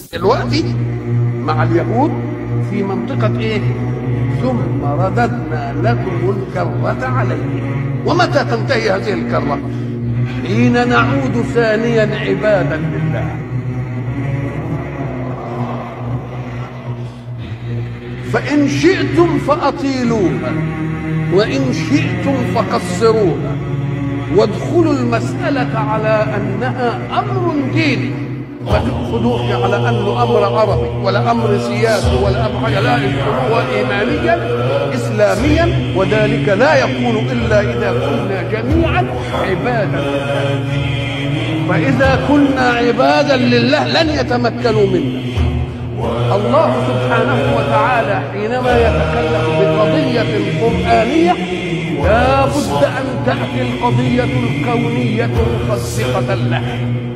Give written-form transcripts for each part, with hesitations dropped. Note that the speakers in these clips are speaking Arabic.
دلوقتي مع اليهود في منطقة ايه؟ ثم رددنا لكم الكرة عليهم. ومتى تنتهي هذه الكرة؟ حين نعود ثانيا عبادا لله. فإن شئتم فأطيلوها وإن شئتم فقصروها، وادخلوا المسألة على أنها أمر ديني، ما تأخذوش على أنه أمر عربي ولا أمر سياسي ولا أمر حاجة، لا، ادخلوها إيمانيا إسلاميا، وذلك لا يكون إلا إذا كنا جميعا عبادا. فإذا كنا عبادا لله لن يتمكنوا منا. الله سبحانه وتعالى حينما يتكلم بقضية قرآنية لا بد أن تأتي القضية الكونية مصدقة لها.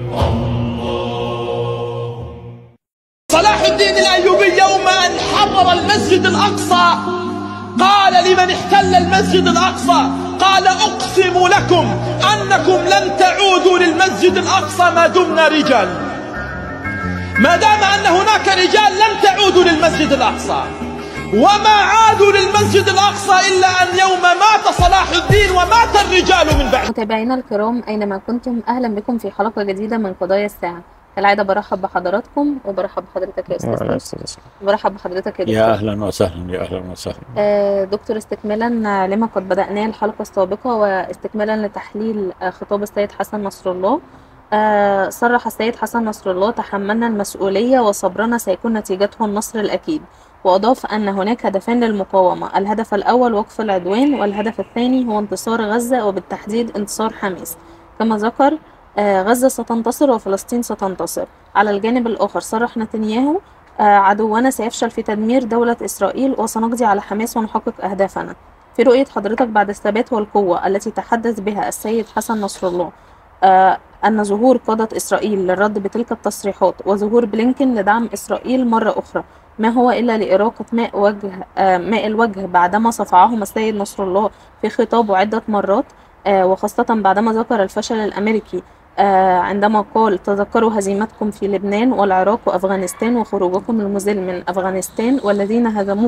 صلاح الدين الأيوبي يوم أن حرر المسجد الأقصى قال لمن احتل المسجد الأقصى، قال: أقسم لكم أنكم لن تعودوا للمسجد الأقصى ما دمنا رجال. ما دام أن هناك رجال لن تعودوا للمسجد الأقصى، وما عادوا للمسجد الأقصى إلا أن يوم مات صلاح الدين ومات الرجال من بعد. متابعينا الكرام أينما كنتم، أهلا بكم في حلقة جديدة من قضايا الساعة. كالعادة برحب بحضراتكم وبرحب بحضرتك يا أستاذ. برحب بحضرتك يا دكتور. يا أهلا وسهلا. يا أهلا وسهلا دكتور، استكمالا لما قد بدأناه الحلقة السابقة واستكمالا لتحليل خطاب السيد حسن نصر الله، صرح السيد حسن نصر الله: تحملنا المسؤولية وصبرنا سيكون نتيجته النصر الأكيد. وأضاف أن هناك هدفين للمقاومة: الهدف الأول وقف العدوان، والهدف الثاني هو انتصار غزة، وبالتحديد انتصار حماس. كما ذكر غزة ستنتصر وفلسطين ستنتصر. على الجانب الآخر صرح نتنياهو: عدونا سيفشل في تدمير دولة إسرائيل وسنقضي على حماس ونحقق أهدافنا. في رؤية حضرتك بعد الثبات والقوة التي تحدث بها السيد حسن نصر الله، أن ظهور قادة إسرائيل للرد بتلك التصريحات وظهور بلينكن لدعم إسرائيل مرة أخرى ما هو إلا لإراقة ماء الوجه بعدما صفعهم السيد نصر الله في خطابه عدة مرات، وخاصة بعدما ذكر الفشل الأمريكي عندما قال: تذكروا هزيمتكم في لبنان والعراق وأفغانستان وخروجكم المذل من أفغانستان، والذين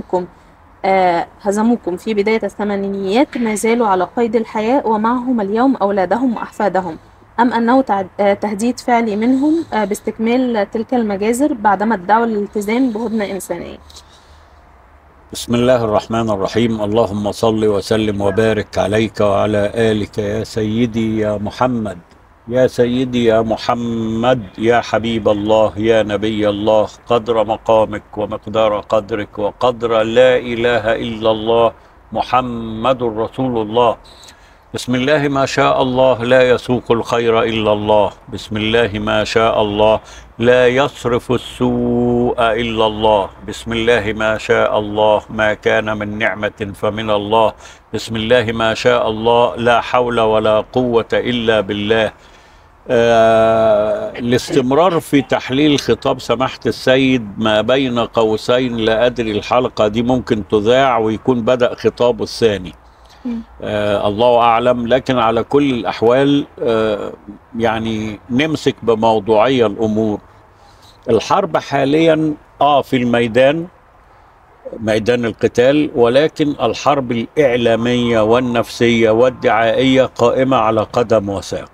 هزموكم في بداية الثمانينيات ما زالوا على قيد الحياة ومعهم اليوم أولادهم وأحفادهم، أم أنه تهديد فعلي منهم باستكمال تلك المجازر بعدما ادعوا الالتزام بهدنة إنسانية؟ بسم الله الرحمن الرحيم. اللهم صل وسلم وبارك عليك وعلى آلك يا سيدي يا محمد، يا سيدي يا محمد، يا حبيب الله، يا نبي الله، قدر مقامك ومقدار قدرك وقدر لا إله إلا الله محمد رسول الله. بسم الله ما شاء الله لا يسوق الخير إلا الله، بسم الله ما شاء الله لا يصرف السوء إلا الله، بسم الله ما شاء الله ما كان من نعمة فمن الله، بسم الله ما شاء الله لا حول ولا قوة إلا بالله. الاستمرار في تحليل خطاب سماحة السيد ما بين قوسين، لا أدري الحلقة دي ممكن تذاع ويكون بدأ خطابه الثاني، الله أعلم. لكن على كل الأحوال يعني نمسك بموضوعية الأمور. الحرب حاليا في الميدان، ميدان القتال، ولكن الحرب الإعلامية والنفسية والدعائية قائمة على قدم وساق.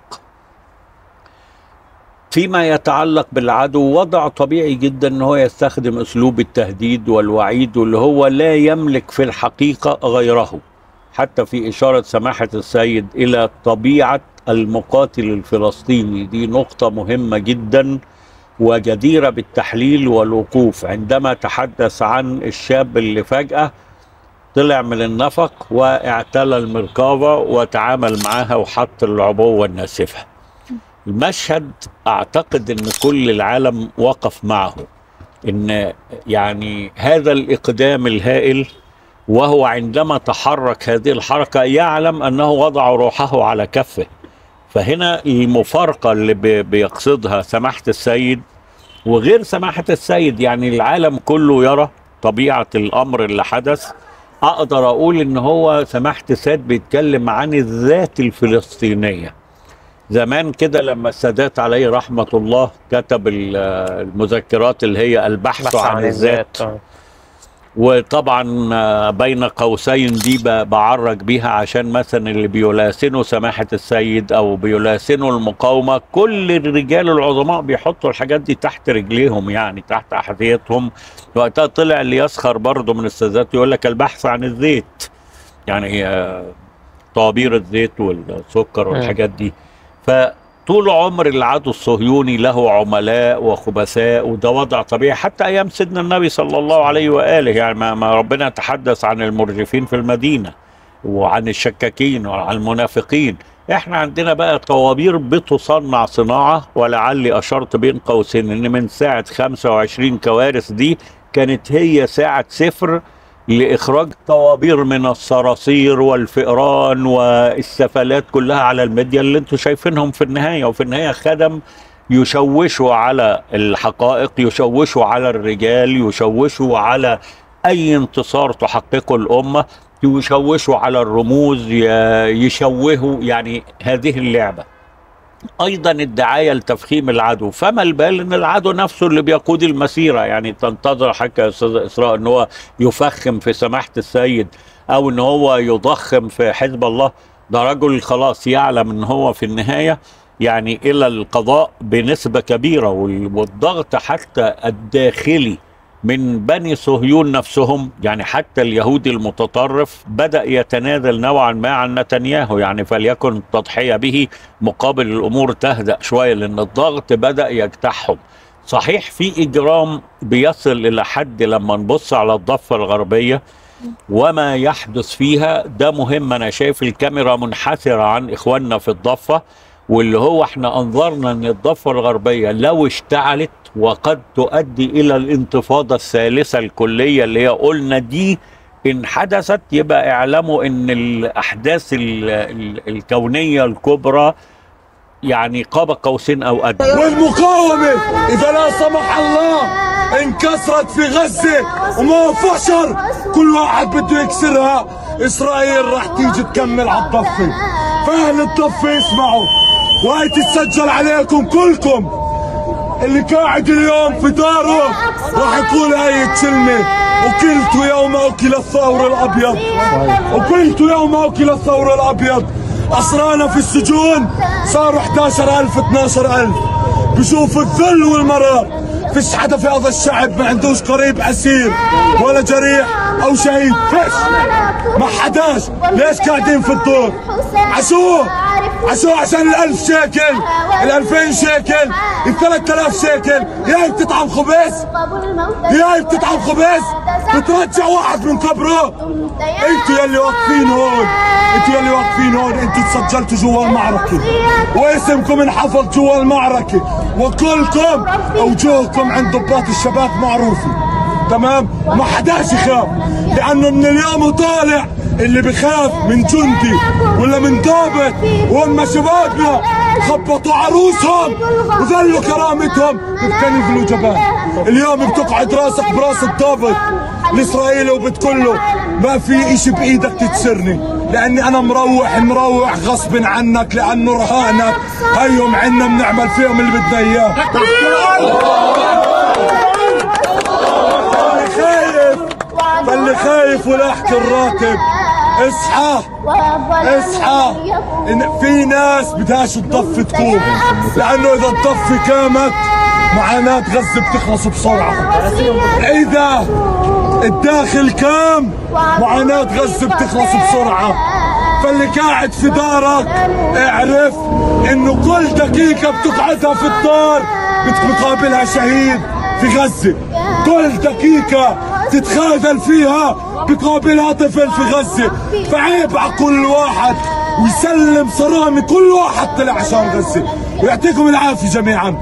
فيما يتعلق بالعدو وضع طبيعي جدا ان هو يستخدم اسلوب التهديد والوعيد، واللي هو لا يملك في الحقيقة غيره. حتى في إشارة سماحة السيد إلى طبيعة المقاتل الفلسطيني، دي نقطة مهمة جدا وجديرة بالتحليل والوقوف، عندما تحدث عن الشاب اللي فجأة طلع من النفق واعتلى المركبة وتعامل معها وحط العبوة الناسفة. المشهد أعتقد أن كل العالم وقف معه، أن يعني هذا الإقدام الهائل، وهو عندما تحرك هذه الحركة يعلم أنه وضع روحه على كفه. فهنا المفارقة اللي بيقصدها سماحة السيد وغير سماحة السيد، يعني العالم كله يرى طبيعة الأمر اللي حدث. أقدر أقول إن هو سماحة السيد بيتكلم عن الذات الفلسطينية، زمان كده لما السادات عليه رحمة الله كتب المذكرات اللي هي البحث عن الذات، وطبعا بين قوسين دي بعرج بيها عشان مثلا اللي بيلاسنوا سماحة السيد او بيلاسنوا المقاومة، كل الرجال العظماء بيحطوا الحاجات دي تحت رجليهم، يعني تحت احذيتهم. وقتها طلع اللي يسخر برضه من السادات يقول لك البحث عن الزيت، يعني طوابير الزيت والسكر والحاجات دي. فطول عمر العدو الصهيوني له عملاء وخبثاء، وده وضع طبيعي حتى ايام سيدنا النبي صلى الله عليه واله. يعني ما ربنا تحدث عن المرجفين في المدينه وعن الشكاكين وعن المنافقين. احنا عندنا بقى طوابير بتصنع صناعه، ولعلي اشرت بين قوسين ان من ساعه 25 كوارث دي كانت هي ساعه صفر لإخراج طوابير من الصراصير والفئران والسفلات كلها على الميديا اللي انتم شايفينهم في النهاية. وفي النهاية خدم يشوشوا على الحقائق، يشوشوا على الرجال، يشوشوا على أي انتصار تحققه الأمة، يشوشوا على الرموز، يشوهوا، يعني هذه اللعبة. ايضا الدعايه لتفخيم العدو، فما البال ان العدو نفسه اللي بيقود المسيره. يعني تنتظر حكى يا استاذ اسراء ان هو يفخم في سماحه السيد او ان هو يضخم في حزب الله؟ ده رجل خلاص يعلم ان هو في النهايه يعني الى القضاء بنسبه كبيره، والضغط حتى الداخلي من بني صهيون نفسهم، يعني حتى اليهودي المتطرف بدأ يتنازل نوعا ما عن نتنياهو، يعني فليكن التضحية به مقابل الأمور تهدأ شوية، لأن الضغط بدأ يجتاحهم. صحيح في إجرام بيصل إلى حد لما نبص على الضفة الغربية وما يحدث فيها، ده مهم. أنا شايف الكاميرا منحسرة عن إخواننا في الضفة، واللي هو احنا انظرنا ان الضفة الغربية لو اشتعلت وقد تؤدي الى الانتفاضة الثالثة الكلية اللي هي قلنا دي ان حدثت، يبقى اعلموا ان الاحداث الكونية الكبرى يعني قاب قوسين او ادنى. والمقاومة اذا لا سمح الله انكسرت في غزة وما فشر كل واحد بده يكسرها، اسرائيل راح تيجي تكمل على الضفة. فاهل الضفة اسمعوا، وهي تتسجل عليكم كلكم. اللي قاعد اليوم في داره راح يقول هاي الكلمة: وكلت يوم أكل الثور الأبيض، وكلت يوم أكل الثور الأبيض. أسرانا في السجون صاروا 11,000 12,000. بشوف الذل والمرار. فيش حدا في هذا الشعب ما عندوش قريب أسير ولا جريح أو شهيد، فيش، ما حداش. ليش قاعدين في الدور؟ عشو عشان ال1000 شيكل، ال2000 شيكل، ال3000 شيكل. ياي بتطعم خبز، ياي بتطعم خبز، بترجع واحد من قبره. انتوا يلي واقفين هون، انتوا يلي واقفين هون، انتوا تسجلتوا جوا المعركة واسمكم انحفظ جوا المعركة، وكلكم وجوهكم عند ضباط الشباب معروفة، تمام؟ ما حداش يخاف، لأنه من اليوم وطالع اللي بخاف من جندي ولا من ضابط، وهم شبابنا خبطوا عروسهم وذلوا كرامتهم بتكنفلوا جبال. اليوم بتقعد راسك براس الضابط الإسرائيلي وبتقول له ما في إشي بإيدك تكسرني، لأني أنا مروح غصب عنك، لأنه رهانك. هيهم عنا بنعمل فيهم اللي بدنا إياه. فاللي خايف ولا يحكي الراتب، اصحى اصحى. في ناس بدهاش الضفة تقوم، لأنه إذا الضفة قامت معاناة غزة بتخلص بسرعة. إذا الداخل قام معاناة غزة بتخلص بسرعة. فاللي قاعد في دارك اعرف إنه كل دقيقة بتقعدها في الدار بتقابلها شهيد في غزة. كل دقيقة تتخاذل فيها بقابلها طفل في غزة. فعيب على كل واحد ويسلم صرامي كل واحد طلع عشان غزة. ويعطيكم العافية جميعا.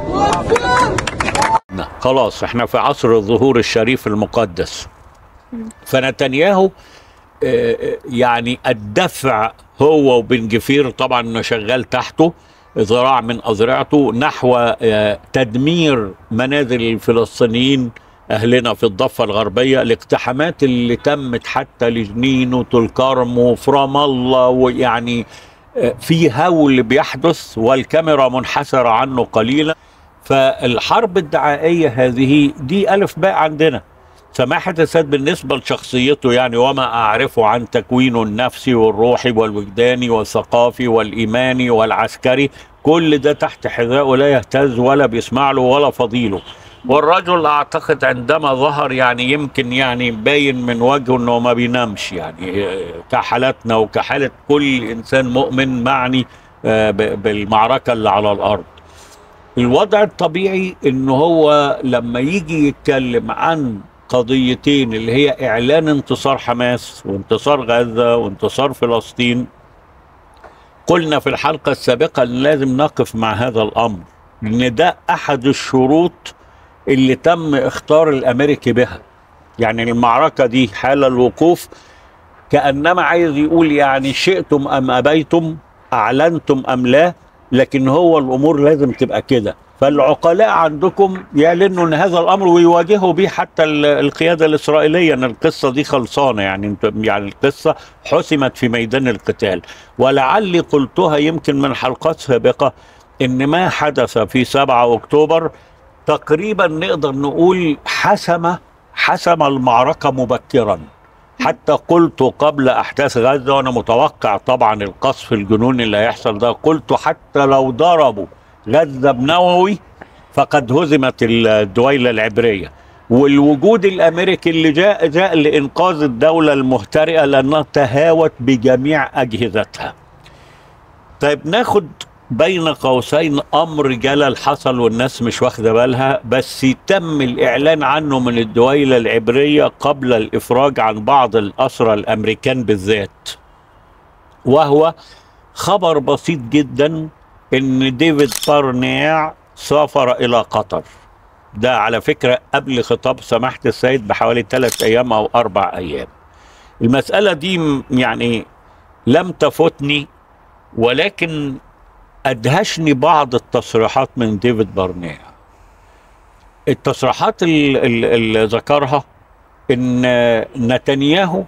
خلاص احنا في عصر الظهور الشريف المقدس، فنتنياهو يعني الدفع هو وبن جفير طبعا شغال تحته ذراع من أذرعته نحو تدمير منازل الفلسطينيين أهلنا في الضفة الغربية. الاقتحامات اللي تمت حتى لجنين وطول كرم وفي رام الله، ويعني في هول بيحدث والكاميرا منحسرة عنه قليلا. فالحرب الدعائية هذه دي ألف باء عندنا. سماحة السيد بالنسبة لشخصيته يعني وما أعرفه عن تكوينه النفسي والروحي والوجداني والثقافي والإيماني والعسكري، كل ده تحت حذائه لا يهتز ولا بيسمع له ولا فضيله. والرجل أعتقد عندما ظهر يعني يمكن يعني باين من وجهه أنه ما بينامش، يعني كحالتنا وكحالة كل إنسان مؤمن معني بالمعركة اللي على الأرض. الوضع الطبيعي أنه هو لما يجي يتكلم عن قضيتين اللي هي إعلان انتصار حماس وانتصار غزة وانتصار فلسطين، قلنا في الحلقة السابقة أن لازم نقف مع هذا الأمر، لأن ده أحد الشروط اللي تم اختار الأمريكي بها. يعني المعركة دي حال الوقوف كأنما عايز يقول يعني شئتم أم أبيتم، أعلنتم أم لا، لكن هو الأمور لازم تبقى كده. فالعقلاء عندكم يعلنوا ان هذا الامر ويواجهوا به حتى القياده الاسرائيليه ان القصه دي خلصانه، يعني القصه حسمت في ميدان القتال. ولعلي قلتها يمكن من حلقات سابقه ان ما حدث في 7 اكتوبر تقريبا نقدر نقول حسم المعركه مبكرا. حتى قلت قبل احداث غزه وانا متوقع طبعا القصف الجنوني اللي هيحصل ده، قلت حتى لو ضربوا غزة بنووي فقد هزمت الدويلة العبرية. والوجود الأمريكي اللي جاء لإنقاذ الدولة المهترئة لأنها تهاوت بجميع أجهزتها. طيب ناخد بين قوسين أمر جلل حصل والناس مش واخدة بالها، بس تم الإعلان عنه من الدويلة العبرية قبل الإفراج عن بعض الأسرى الأمريكان بالذات، وهو خبر بسيط جدا ان ديفيد بارنيع سافر الى قطر. ده على فكرة قبل خطاب سماحة السيد بحوالي 3 أيام أو 4 أيام. المسألة دي يعني لم تفتني، ولكن أدهشني بعض التصريحات من ديفيد بارنيع. التصريحات اللي ذكرها ان نتنياهو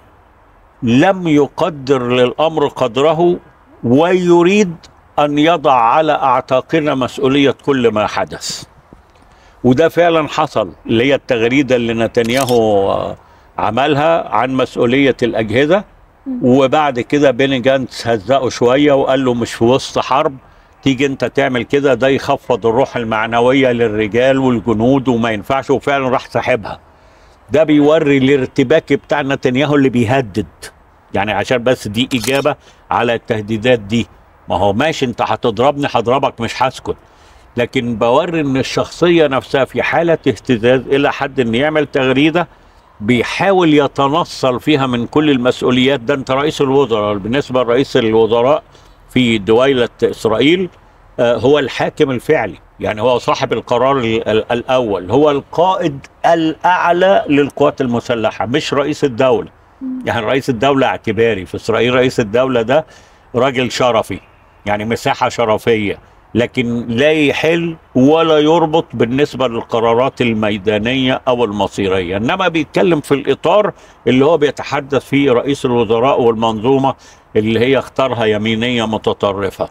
لم يقدر للأمر قدره ويريد أن يضع على أعتاقنا مسؤولية كل ما حدث. وده فعلا حصل، اللي هي التغريدة اللي نتنياهو عملها عن مسؤولية الأجهزة، وبعد كده بيني جانتس هزقه شوية وقال له مش في وسط حرب تيجي انت تعمل كده، ده يخفض الروح المعنوية للرجال والجنود وما ينفعش، وفعلا راح ساحبها. ده بيوري الارتباك بتاع نتنياهو اللي بيهدد، يعني عشان بس دي إجابة على التهديدات دي. ما هو ماشي انت هتضربني هضربك مش هسكت، لكن بوري ان الشخصية نفسها في حالة اهتزاز الى حد ان يعمل تغريدة بيحاول يتنصل فيها من كل المسؤوليات. ده انت رئيس الوزراء، بالنسبة لرئيس الوزراء في دويلة اسرائيل هو الحاكم الفعلي، يعني هو صاحب القرار الاول، هو القائد الاعلى للقوات المسلحة مش رئيس الدولة. يعني رئيس الدولة اعتباري في اسرائيل، رئيس الدولة ده راجل شرفي، يعني مساحة شرفية، لكن لا يحل ولا يربط بالنسبة للقرارات الميدانية أو المصيرية، إنما بيتكلم في الإطار اللي هو بيتحدث فيه رئيس الوزراء والمنظومة اللي هي اختارها يمينية متطرفة.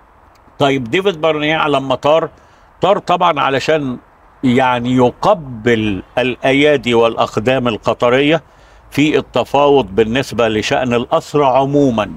طيب ديفيد بارنيع لما طار طبعا علشان يعني يقبل الأيادي والأقدام القطرية في التفاوض بالنسبة لشأن الأسرى عموما،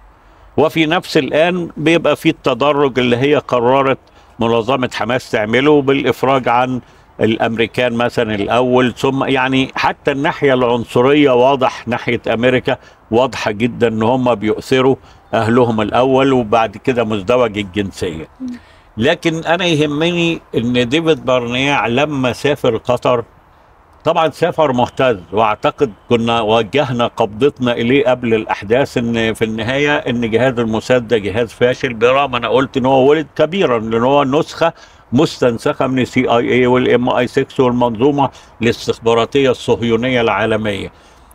وفي نفس الآن بيبقى في التدرج اللي هي قررت منظمة حماس تعمله بالإفراج عن الأمريكان مثلا الأول، ثم يعني حتى الناحية العنصرية واضح ناحية أمريكا واضحة جدا إن هم بيؤثروا أهلهم الأول وبعد كده مزدوج الجنسية. لكن أنا يهمني إن ديفيد بارنيع لما سافر قطر طبعا سافر مهتز، واعتقد كنا وجهنا قبضتنا اليه قبل الاحداث ان في النهايه ان جهاز الموساد ده جهاز فاشل، برغم انا قلت ان هو ولد كبيرا لان هو نسخه مستنسخه من CIA والMI6 والمنظومه الاستخباراتيه الصهيونيه العالميه.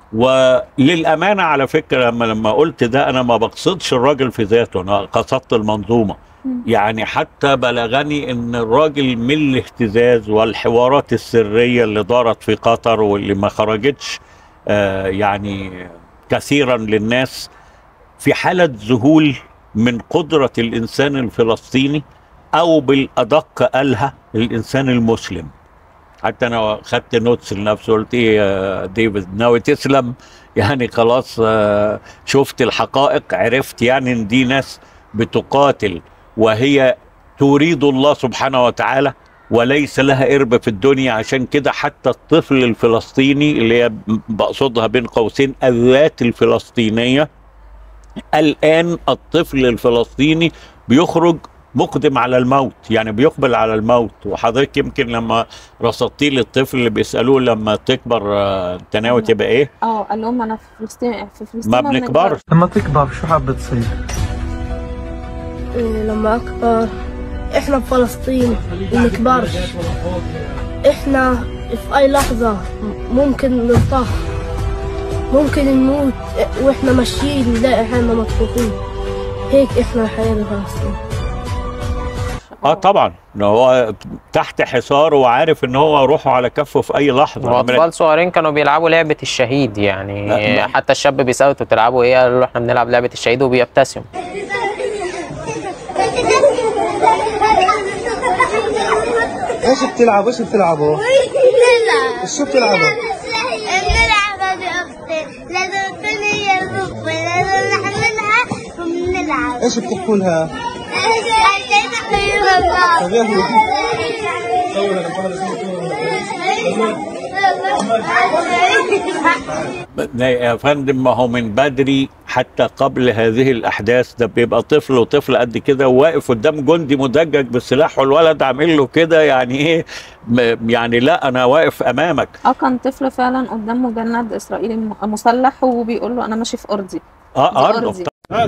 وللامانه على فكره لما قلت ده انا ما بقصدش الراجل في ذاته، انا قصدت المنظومه. يعني حتى بلغني ان الراجل من الاهتزاز والحوارات السرية اللي دارت في قطر واللي ما خرجتش يعني كثيرا للناس في حالة ذهول من قدرة الإنسان الفلسطيني، أو بالأدق قالها الإنسان المسلم. حتى أنا خدت نوتس لنفسي، قلت إيه يا ديفيد، ناوي تسلم؟ يعني خلاص شفت الحقائق، عرفت يعني إن دي ناس بتقاتل وهي تريد الله سبحانه وتعالى وليس لها قرب في الدنيا. عشان كده حتى الطفل الفلسطيني اللي هي بقصدها بين قوسين الذات الفلسطينية، الآن الطفل الفلسطيني بيخرج مقدم على الموت، يعني بيقبل على الموت. وحضرتك يمكن لما رصدتي للطفل اللي بيسألوه لما تكبر انت ناوي تبقى ايه؟ قال لهم انا في فلسطين ما بنكبرش. لما تكبر شو حابب تصير؟ لما أكبر إحنا بفلسطين منكبرش، إحنا في أي لحظة ممكن نطاح، ممكن نموت وإحنا ماشيين نلاقي حالنا مطفوحين. هيك إحنا الحياة بفلسطين. طبعا ان هو تحت حصار وعارف ان هو روحه على كفه في اي لحظه. واطفال صغيرين كانوا بيلعبوا لعبه الشهيد، يعني حتى الشاب بيسأله انتوا بتلعبوا ايه؟ قالوا له احنا بنلعب لعبه الشهيد، وبيبتسم. ايش بتلعبوا؟ ايش بتلعبوا؟ شو بتلعبوا؟ بنلعب يا اختي، لازم الدنيا يرضوا، لازم نحملها وبنلعب. ايش بتحكوا لها؟ يا فندم، ما هو من بدري حتى قبل هذه الاحداث ده بيبقى طفل وطفل قد كده وواقف قدام جندي مدجج بالسلاح، والولد عامل له كده يعني ايه، يعني لا انا واقف امامك. كان طفل فعلا قدام مجند اسرائيلي مسلح وبيقول له انا ماشي في ارضي. ارضه.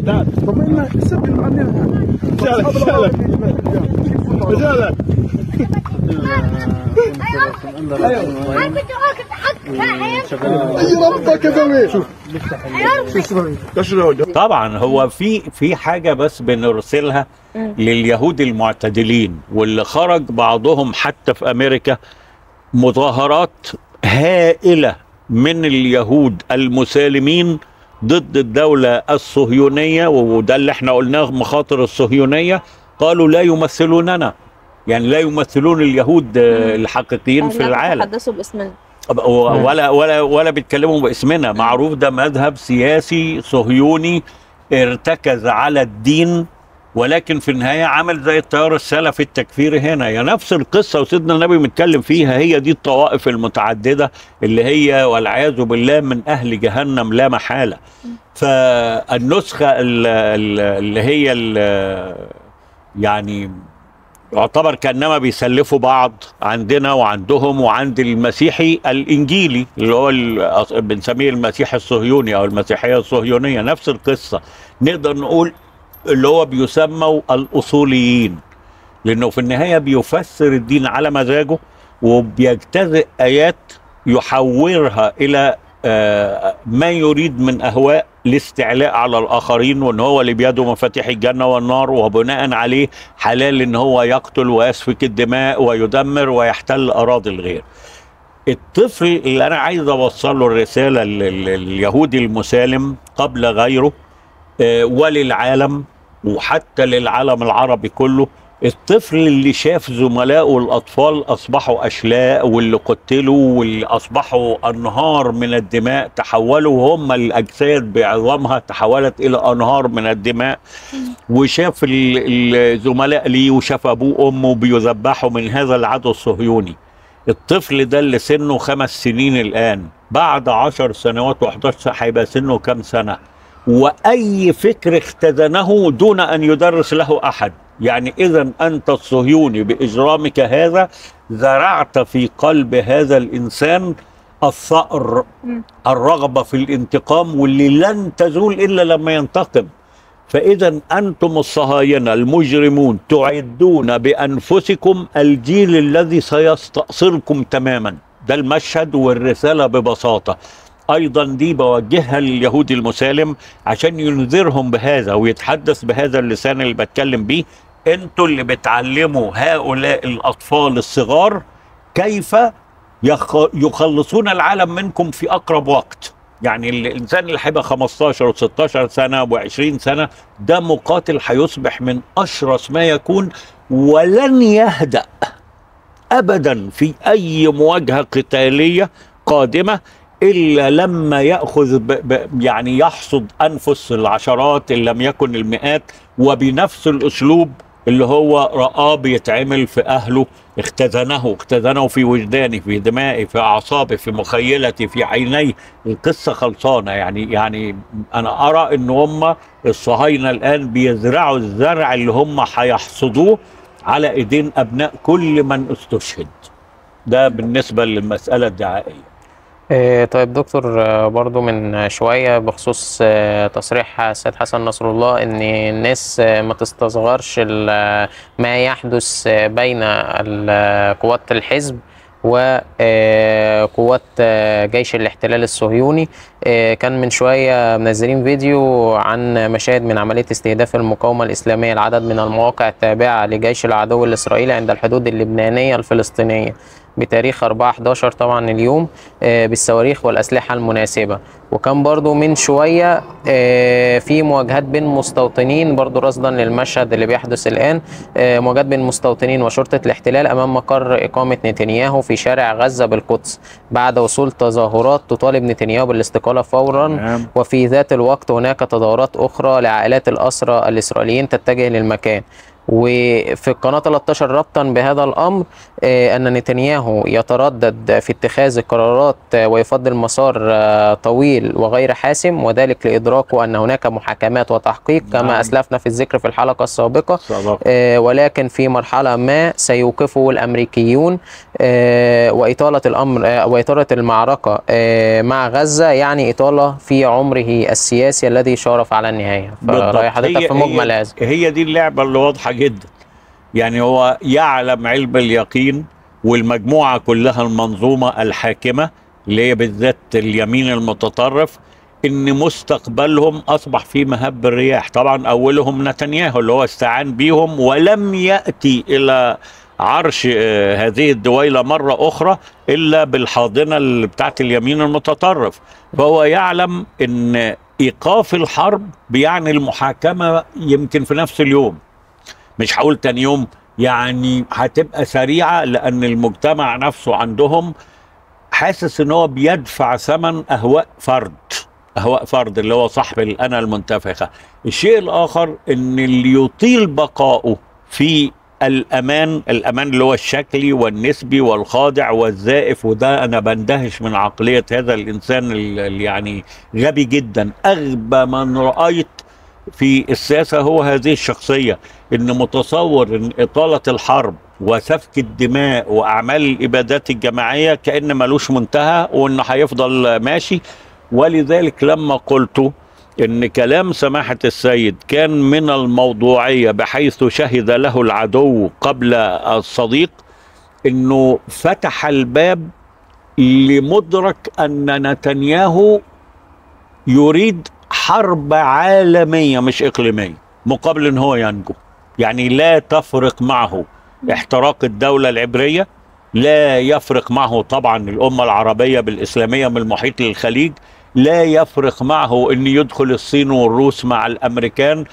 طبعا هو في حاجه بس بنرسلها لليهود المعتدلين واللي خرج بعضهم حتى في امريكا، مظاهرات هائله من اليهود المسالمين ضد الدولة الصهيونية، وده اللي احنا قلناه مخاطر الصهيونية. قالوا لا يمثلوننا، يعني لا يمثلون اليهود الحقيقيين في العالم، لا بيتحدثوا باسمنا ولا بيتكلموا باسمنا. معروف ده مذهب سياسي صهيوني ارتكز على الدين، ولكن في النهاية عمل زي التيار السلفي التكفيري هنا. يا نفس القصة وسيدنا النبي متكلم فيها، هي دي الطوائف المتعددة اللي هي والعياذ بالله من أهل جهنم لا محالة. فالنسخة اللي هي يعني يعتبر كأنما بيسلفوا بعض عندنا وعندهم وعند المسيحي الإنجيلي اللي هو بنسميه المسيح الصهيوني أو المسيحية الصهيونية، نفس القصة. نقدر نقول اللي هو بيسموا الأصوليين، لأنه في النهاية بيفسر الدين على مزاجه وبيجتزئ آيات يحورها إلى ما يريد من أهواء الاستعلاء على الآخرين، وأن هو اللي بيده مفاتيح الجنة والنار، وبناء عليه حلال أن هو يقتل ويسفك الدماء ويدمر ويحتل أراضي الغير. الطفل اللي أنا عايز أوصله الرسالة لليهودي المسالم قبل غيره وللعالم وحتى للعالم العربي كله، الطفل اللي شاف زملائه الأطفال أصبحوا أشلاء، واللي قتلوا، واللي أصبحوا أنهار من الدماء تحولوا هم الأجساد بعظامها تحولت إلى أنهار من الدماء، وشاف الزملاء ليه وشاف أبوه وأمه بيذبحوا من هذا العدو الصهيوني. الطفل ده اللي سنه 5 سنين الآن، بعد 10 سنوات و11 هيبقى سنه كام سنة؟ وأي فكر اختزنه دون أن يدرس له أحد. يعني إذا أنت الصهيوني بإجرامك هذا زرعت في قلب هذا الإنسان الثأر، الرغبة في الانتقام، واللي لن تزول إلا لما ينتقم. فإذا أنتم الصهاينة المجرمون تعدون بأنفسكم الجيل الذي سيستأصلكم تماما. ده المشهد والرسالة ببساطة. أيضا دي بوجهها لليهود المسالم عشان ينذرهم بهذا ويتحدث بهذا اللسان اللي بتكلم بيه. انتوا اللي بتعلموا هؤلاء الأطفال الصغار كيف يخلصون العالم منكم في أقرب وقت. يعني الانسان اللي هيبقى 15 و16 سنه و20 سنه ده مقاتل هيصبح من اشرس ما يكون، ولن يهدأ ابدا في اي مواجهه قتاليه قادمه الا لما ياخذ يعني يحصد انفس العشرات ان لم يكن المئات، وبنفس الاسلوب اللي هو رآه بيتعمل في اهله. اختزنه في وجداني، في دمائي، في اعصابي، في مخيلتي، في عيني. القصه خلصانه. يعني انا ارى ان هم الصهاينه الان بيزرعوا الزرع اللي هم هيحصدوه على ايدين ابناء كل من استشهد. ده بالنسبه للمساله الدعائيه. طيب دكتور، برضو من شوية بخصوص تصريح السيد حسن نصر الله ان الناس ما تستصغرش ما يحدث بين قوات الحزب وقوات جيش الاحتلال الصهيوني. كان من شوية منزلين فيديو عن مشاهد من عملية استهداف المقاومة الإسلامية لعدد من المواقع التابعة لجيش العدو الإسرائيلي عند الحدود اللبنانية الفلسطينية بتاريخ 4/11 طبعا اليوم، بالصواريخ والأسلحة المناسبة. وكان برضو من شوية في مواجهات بين مستوطنين، برضو رصدا للمشهد اللي بيحدث الآن، مواجهات بين مستوطنين وشرطة الاحتلال أمام مقر إقامة نتنياهو في شارع غزة بالقدس بعد وصول تظاهرات تطالب نتنياهو بالاستقالة فورا. وفي ذات الوقت هناك تظاهرات أخرى لعائلات الأسرى الإسرائيليين تتجه للمكان. وفي القناة 13 ربطا بهذا الأمر أن نتنياهو يتردد في اتخاذ القرارات ويفضل مسار طويل وغير حاسم، وذلك لإدراكه أن هناك محاكمات وتحقيق كما أسلفنا في الذكر في الحلقة السابقة، ولكن في مرحلة ما سيوقفه الأمريكيون وإطالة المعركة مع غزة، يعني إطالة في عمره السياسي الذي شارف على النهاية. فرأي حضرتك في مجمل هذا؟ هي دي اللعبة اللي واضحة جدا. يعني هو يعلم علم اليقين، والمجموعة كلها المنظومة الحاكمة اللي هي بالذات اليمين المتطرف، ان مستقبلهم اصبح في مهب الرياح. طبعا اولهم نتنياهو اللي هو استعان بيهم ولم يأتي الى عرش هذه الدويلة مرة اخرى الا بالحاضنة اللي بتاعت اليمين المتطرف. فهو يعلم ان ايقاف الحرب بيعني المحاكمة يمكن في نفس اليوم، مش هقول تاني يوم، يعني هتبقى سريعة، لأن المجتمع نفسه عندهم حاسس ان هو بيدفع ثمن أهواء فرد اللي هو صاحب الأنا المنتفخة. الشيء الآخر ان اللي يطيل بقاؤه في الأمان اللي هو الشكلي والنسبي والخاضع والزائف، وده أنا بندهش من عقلية هذا الإنسان اللي يعني غبي جدا. أغبى من رأيت في السياسة هو هذه الشخصية، ان متصور ان اطالة الحرب وسفك الدماء واعمال الابادات الجماعية كأن ملوش منتهى وانه هيفضل ماشي. ولذلك لما قلت ان كلام سماحة السيد كان من الموضوعية بحيث شهد له العدو قبل الصديق، انه فتح الباب لمدرك ان نتنياهو يريد حرب عالمية مش إقليمية مقابل إن هو ينجو. يعني لا تفرق معه احتراق الدولة العبرية، لا يفرق معه طبعا الأمة العربية بالإسلامية من المحيط للخليج، لا يفرق معه أن يدخل الصين والروس مع الأمريكان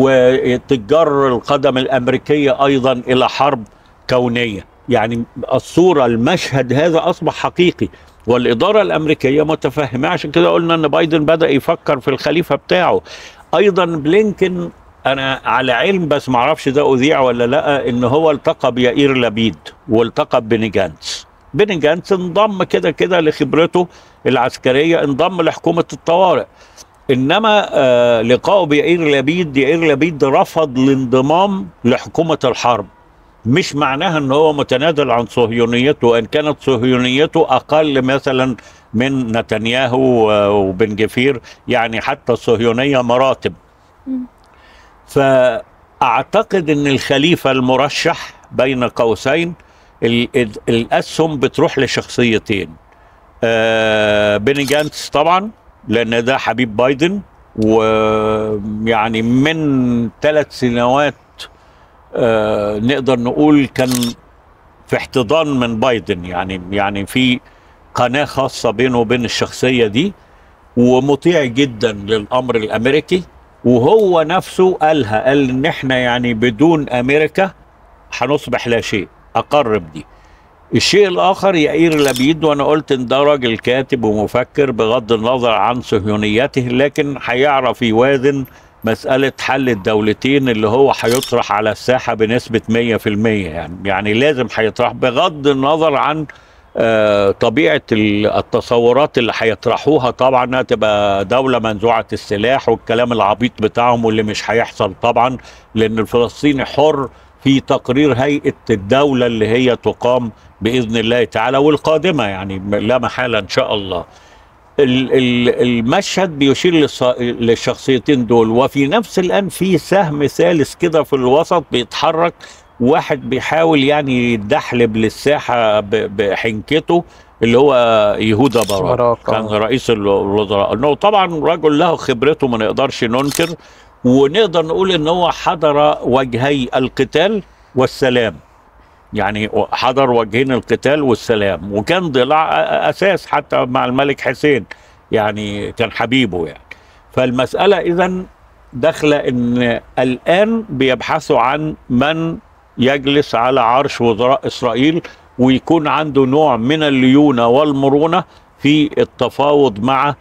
وتجر القدم الأمريكية أيضا إلى حرب كونية. يعني الصورة المشهد هذا أصبح حقيقي، والإدارة الأمريكية متفهمة. عشان كده قلنا أن بايدن بدأ يفكر في الخليفة بتاعه. أيضا بلينكن أنا على علم بس معرفش ده أذيع ولا لا، إن هو التقى بيائير لبيد والتقى ببني جانتس. بني جانتس انضم كده لخبرته العسكرية، انضم لحكومة الطوارئ. إنما لقاءه بيائير لبيد رفض الانضمام لحكومة الحرب. مش معناها ان هو متنازل عن صهيونيته، وان كانت صهيونيته اقل مثلا من نتنياهو وبن جفير، يعني حتى الصهيونية مراتب. فاعتقد ان الخليفة المرشح بين قوسين الاسهم بتروح لشخصيتين، بني جانتس طبعا لان ده حبيب بايدن، ويعني من 3 سنوات نقدر نقول كان في احتضان من بايدن، يعني في قناة خاصة بينه وبين الشخصية دي. ومطيع جدا للامر الامريكي، وهو نفسه قالها، قال ان احنا يعني بدون امريكا هنصبح لا شيء، اقر بدي. الشيء الاخر يائير لبيد، وانا قلت ان ده راجل كاتب ومفكر بغض النظر عن صهيونيته، لكن هيعرف يوازن مسألة حل الدولتين اللي هو هيطرح على الساحة بنسبة 100%، يعني لازم هيطرح بغض النظر عن طبيعة التصورات اللي هيطرحوها. طبعا هتبقى دولة منزوعة السلاح والكلام العبيط بتاعهم، واللي مش هيحصل طبعا، لأن الفلسطيني حر في تقرير هيئة الدولة اللي هي تقام بإذن الله تعالى والقادمة، يعني لا محالة إن شاء الله. المشهد بيشير للشخصيتين دول، وفي نفس الآن في سهم ثالث كده في الوسط بيتحرك، واحد بيحاول يعني يدحلب للساحة بحنكته، اللي هو يهودا باراك، كان رئيس الوزراء. انه طبعا رجل له خبرته ما نقدرش ننكر، ونقدر نقول ان هو حضر وجهي القتال والسلام، يعني حضر وجهين القتال والسلام، وكان ضلع اساس حتى مع الملك حسين، يعني كان حبيبه يعني. فالمسألة اذا داخله ان الان بيبحثوا عن من يجلس على عرش وزراء اسرائيل، ويكون عنده نوع من الليونة والمرونة في التفاوض مع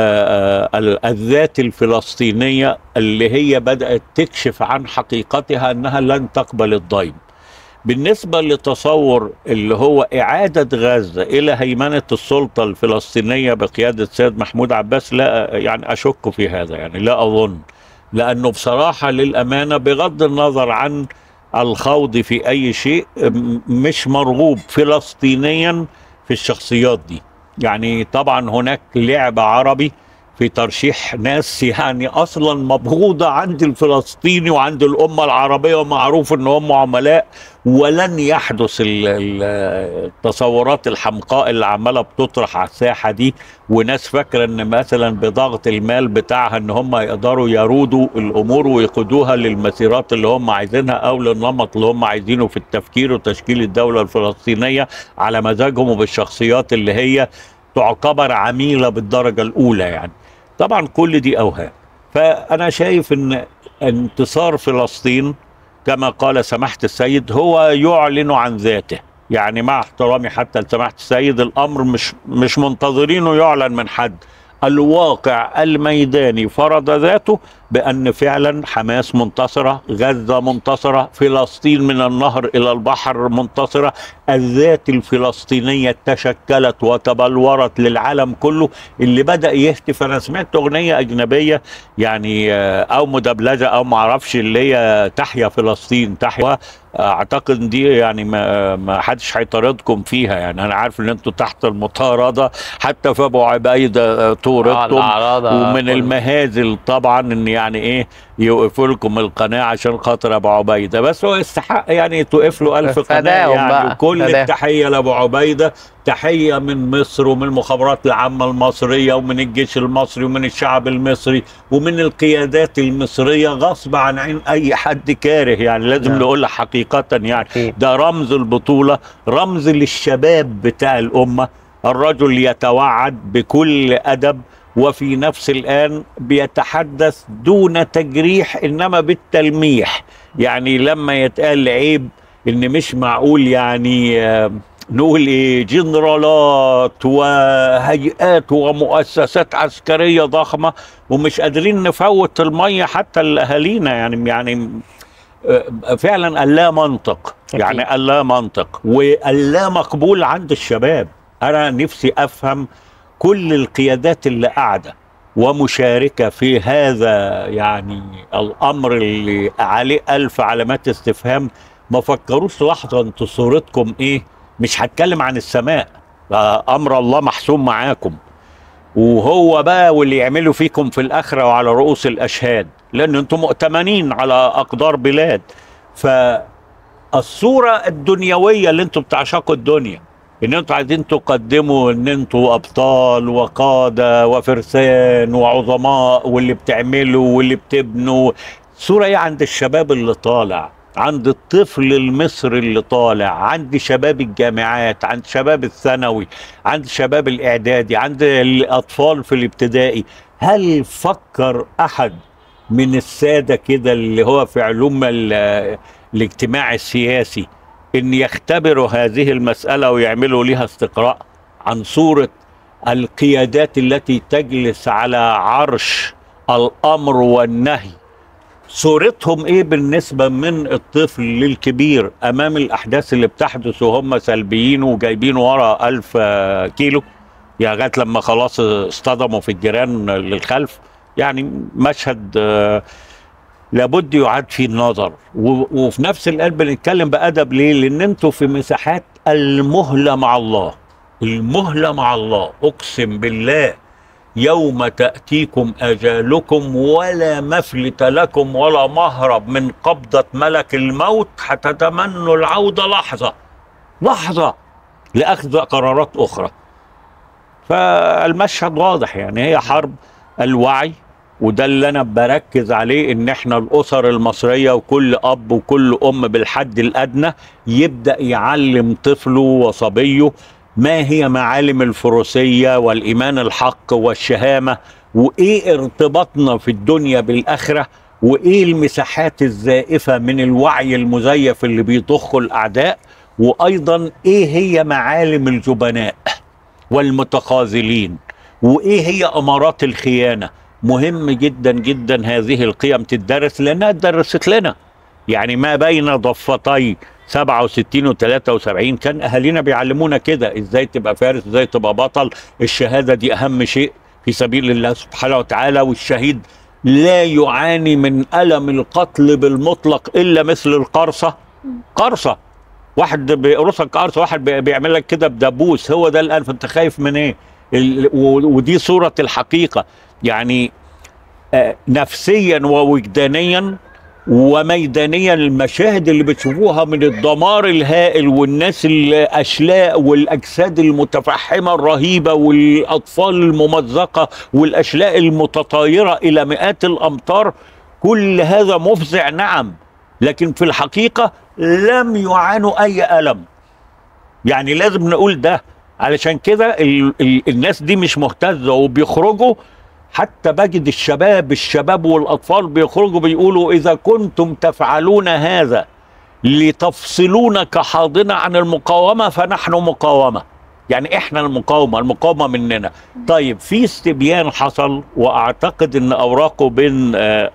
الذات الفلسطينية اللي هي بدأت تكشف عن حقيقتها أنها لن تقبل الضيم. بالنسبة لتصور اللي هو إعادة غزة إلى هيمنة السلطة الفلسطينية بقيادة سيد محمود عباس، لا يعني أشك في هذا، يعني لا أظن، لأنه بصراحة للأمانة بغض النظر عن الخوض في أي شيء مش مرغوب فلسطينيا في الشخصيات دي. يعني طبعا هناك لعب عربي في ترشيح ناس يعني اصلا مبغوضه عند الفلسطيني وعند الامه العربيه، ومعروف ان هم عملاء، ولن يحدث التصورات الحمقاء اللي عماله بتطرح على الساحه دي، وناس فاكره ان مثلا بضغط المال بتاعها ان هم يقدروا يرودوا الامور ويقودوها للمسيرات اللي هم عايزينها او للنمط اللي هم عايزينه في التفكير وتشكيل الدوله الفلسطينيه على مزاجهم وبالشخصيات اللي هي تعتبر عميله بالدرجه الاولى. يعني طبعا كل دي اوهام. فانا شايف ان انتصار فلسطين كما قال سماحة السيد هو يعلن عن ذاته، يعني مع احترامي حتى لسماحة السيد الامر مش منتظرينه يعلن من حد، الواقع الميداني فرض ذاته بأن فعلا حماس منتصرة، غزة منتصرة، فلسطين من النهر إلى البحر منتصرة، الذات الفلسطينية تشكلت وتبلورت للعالم كله اللي بدأ يهتف. أنا سمعت أغنية أجنبية يعني أو مدبلجة أو معرفش اللي هي تحيا فلسطين، تحيا، اعتقد دي يعني ما حدش هيطاردكم فيها، يعني انا عارف ان انتوا تحت المطارده، حتى في ابو عبيده طوردتم، ومن المهازل طبعا ان يعني ايه يوقفوا لكم القناه عشان خاطر ابو عبيده، بس هو يستحق يعني توقف له 1000 قناه يعني. وكل التحيه لابو عبيده، تحيه من مصر ومن المخابرات العامه المصريه ومن الجيش المصري ومن الشعب المصري ومن القيادات المصريه، غصب عن عين اي حد كاره، يعني لازم نقول حقيقه يعني ده رمز البطوله، رمز للشباب بتاع الامه. الرجل يتوعد بكل ادب وفي نفس الآن بيتحدث دون تجريح إنما بالتلميح، يعني لما يتقال عيب إن مش معقول يعني نقول إيه جنرالات وهيئات ومؤسسات عسكرية ضخمة ومش قادرين نفوت المية حتى لأهالينا، يعني فعلا اللا منطق، يعني اللا منطق واللا مقبول عند الشباب. أنا نفسي أفهم كل القيادات اللي قاعدة ومشاركة في هذا يعني الأمر اللي عليه 1000 علامات استفهام، ما فكروش لحظة انتوا صورتكم ايه؟ مش هتكلم عن السماء، أمر الله محسوم معاكم، وهو بقى واللي يعملوا فيكم في الآخرة وعلى رؤوس الأشهاد، لأن انتم مؤتمنين على أقدار بلاد. فالصورة الدنيوية اللي انتم بتعشقوا الدنيا، ان انتوا عايزين تقدموا ان انتوا ابطال وقادة وفرسان وعظماء واللي بتعملوا واللي بتبنوا، صورة ايه عند الشباب اللي طالع؟ عند الطفل المصري اللي طالع، عند شباب الجامعات، عند شباب الثانوي، عند شباب الاعدادي، عند الاطفال في الابتدائي. هل فكر احد من السادة كده اللي هو في علوم الاجتماع السياسي ان يختبروا هذه المسألة ويعملوا لها استقراء عن صورة القيادات التي تجلس على عرش الامر والنهي؟ صورتهم ايه بالنسبة من الطفل للكبير امام الاحداث اللي بتحدث وهم سلبيين وجايبين ورا 1000 كيلو، يعني لغاية لما خلاص اصطدموا في الجيران للخلف. يعني مشهد لابد يعاد فيه النظر، وفي نفس القلب بنتكلم بأدب. ليه؟ لان انتوا في مساحات المهلة مع الله. المهلة مع الله، اقسم بالله يوم تأتيكم أجالكم ولا مفلت لكم ولا مهرب من قبضة ملك الموت حتى تتمنوا العودة لحظة لأخذ قرارات أخرى. فالمشهد واضح، يعني هي حرب الوعي، وده اللي أنا بركز عليه، إن إحنا الأسر المصرية وكل أب وكل أم بالحد الأدنى يبدأ يعلم طفله وصبيه ما هي معالم الفروسية والإيمان الحق والشهامة، وإيه ارتباطنا في الدنيا بالآخرة، وإيه المساحات الزائفة من الوعي المزيف اللي بيضخه الأعداء، وأيضا إيه هي معالم الجبناء والمتخاذلين، وإيه هي أمارات الخيانة. مهم جدا جدا هذه القيم تدرس، لأنها اتدرست لنا. يعني ما بين ضفتي 67 و 73 كان اهالينا بيعلمونا كده، ازاي تبقى فارس، ازاي تبقى بطل. الشهاده دي اهم شيء في سبيل الله سبحانه وتعالى، والشهيد لا يعاني من الم القتل بالمطلق الا مثل القرصه. قرصه، واحد بيقرصك قرصه، واحد بيعمل لك كده بدبوس، هو ده الانف. انت خايف من ايه؟ ودي صوره الحقيقه، يعني نفسيا ووجدانيا وميدانيا. المشاهد اللي بتشوفوها من الدمار الهائل والناس الاشلاء والاجساد المتفحمه الرهيبه والاطفال الممزقه والاشلاء المتطايره الى مئات الامتار، كل هذا مفزع نعم، لكن في الحقيقه لم يعانوا اي الم. يعني لازم نقول ده، علشان كده الناس دي مش مهتزه وبيخرجوا. حتى بجد الشباب والأطفال بيخرجوا بيقولوا إذا كنتم تفعلون هذا لتفصلون كحاضنة عن المقاومة فنحن مقاومة. يعني إحنا المقاومة مننا. طيب في استبيان حصل، وأعتقد أن أوراقه بين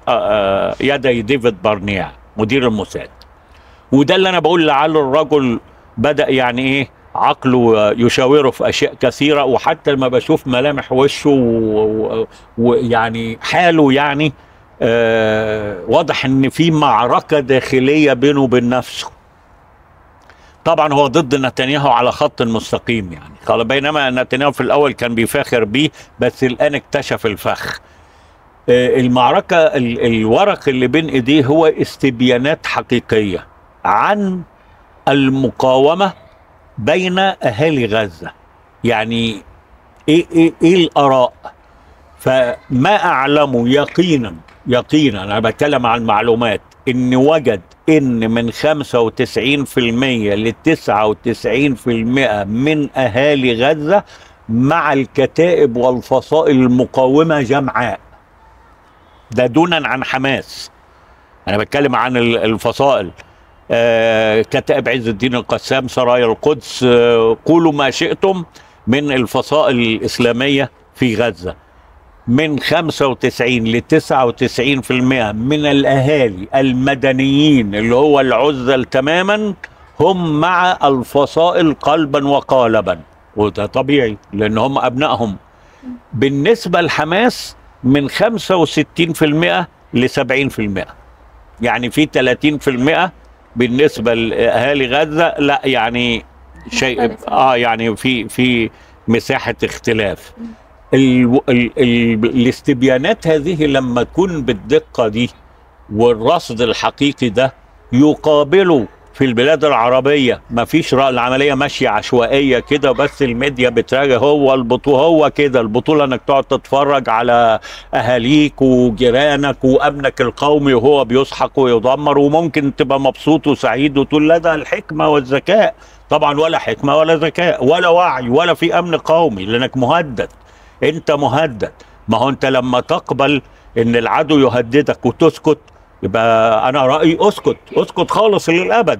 يدي ديفيد بارنيا مدير الموساد، وده اللي أنا بقول لعل الرجل بدأ يعني إيه عقله يشاوره في أشياء كثيرة، وحتى لما بشوف ملامح وشه ويعني حاله، يعني واضح ان في معركة داخلية بينه وبين نفسه. طبعا هو ضد نتنياهو على خط مستقيم، يعني بينما نتنياهو في الأول كان بيفاخر بيه، بس الآن اكتشف الفخ. المعركة الورق اللي بين ايديه هو استبيانات حقيقية عن المقاومة بين اهالي غزة. يعني ايه الآراء؟ فما اعلمه يقينا انا بتكلم عن معلومات، ان وجد ان من 95% ل 99% من اهالي غزة مع الكتائب والفصائل المقاومة جمعاء. ده دونا عن حماس، انا بتكلم عن الفصائل. كتائب عز الدين القسام، سرايا القدس، قولوا ما شئتم من الفصائل الإسلامية في غزة. من 95 ل 99% من الأهالي المدنيين اللي هو العزل تماما هم مع الفصائل قلبا وقالبا، وده طبيعي لأن هم أبنائهم. بالنسبة لحماس من 65% ل 70%، يعني في 30% بالنسبة لأهالي غزة لا، يعني شيء يعني في مساحة اختلاف. الاستبيانات هذه لما تكون بالدقة دي والرصد الحقيقي ده يقابلوا في البلاد العربية ما فيش العملية ماشية عشوائية كده، بس الميديا بتراجع. هو البطولة هو كده، البطولة انك تقعد تتفرج على اهاليك وجيرانك وامنك القومي وهو بيسحق ويدمر، وممكن تبقى مبسوط وسعيد وتقول لا ده الحكمة والذكاء. طبعا ولا حكمة ولا ذكاء ولا وعي ولا في امن قومي، لانك مهدد، انت مهدد. ما هو انت لما تقبل ان العدو يهددك وتسكت، يبقى انا رأيي اسكت، اسكت خالص للابد.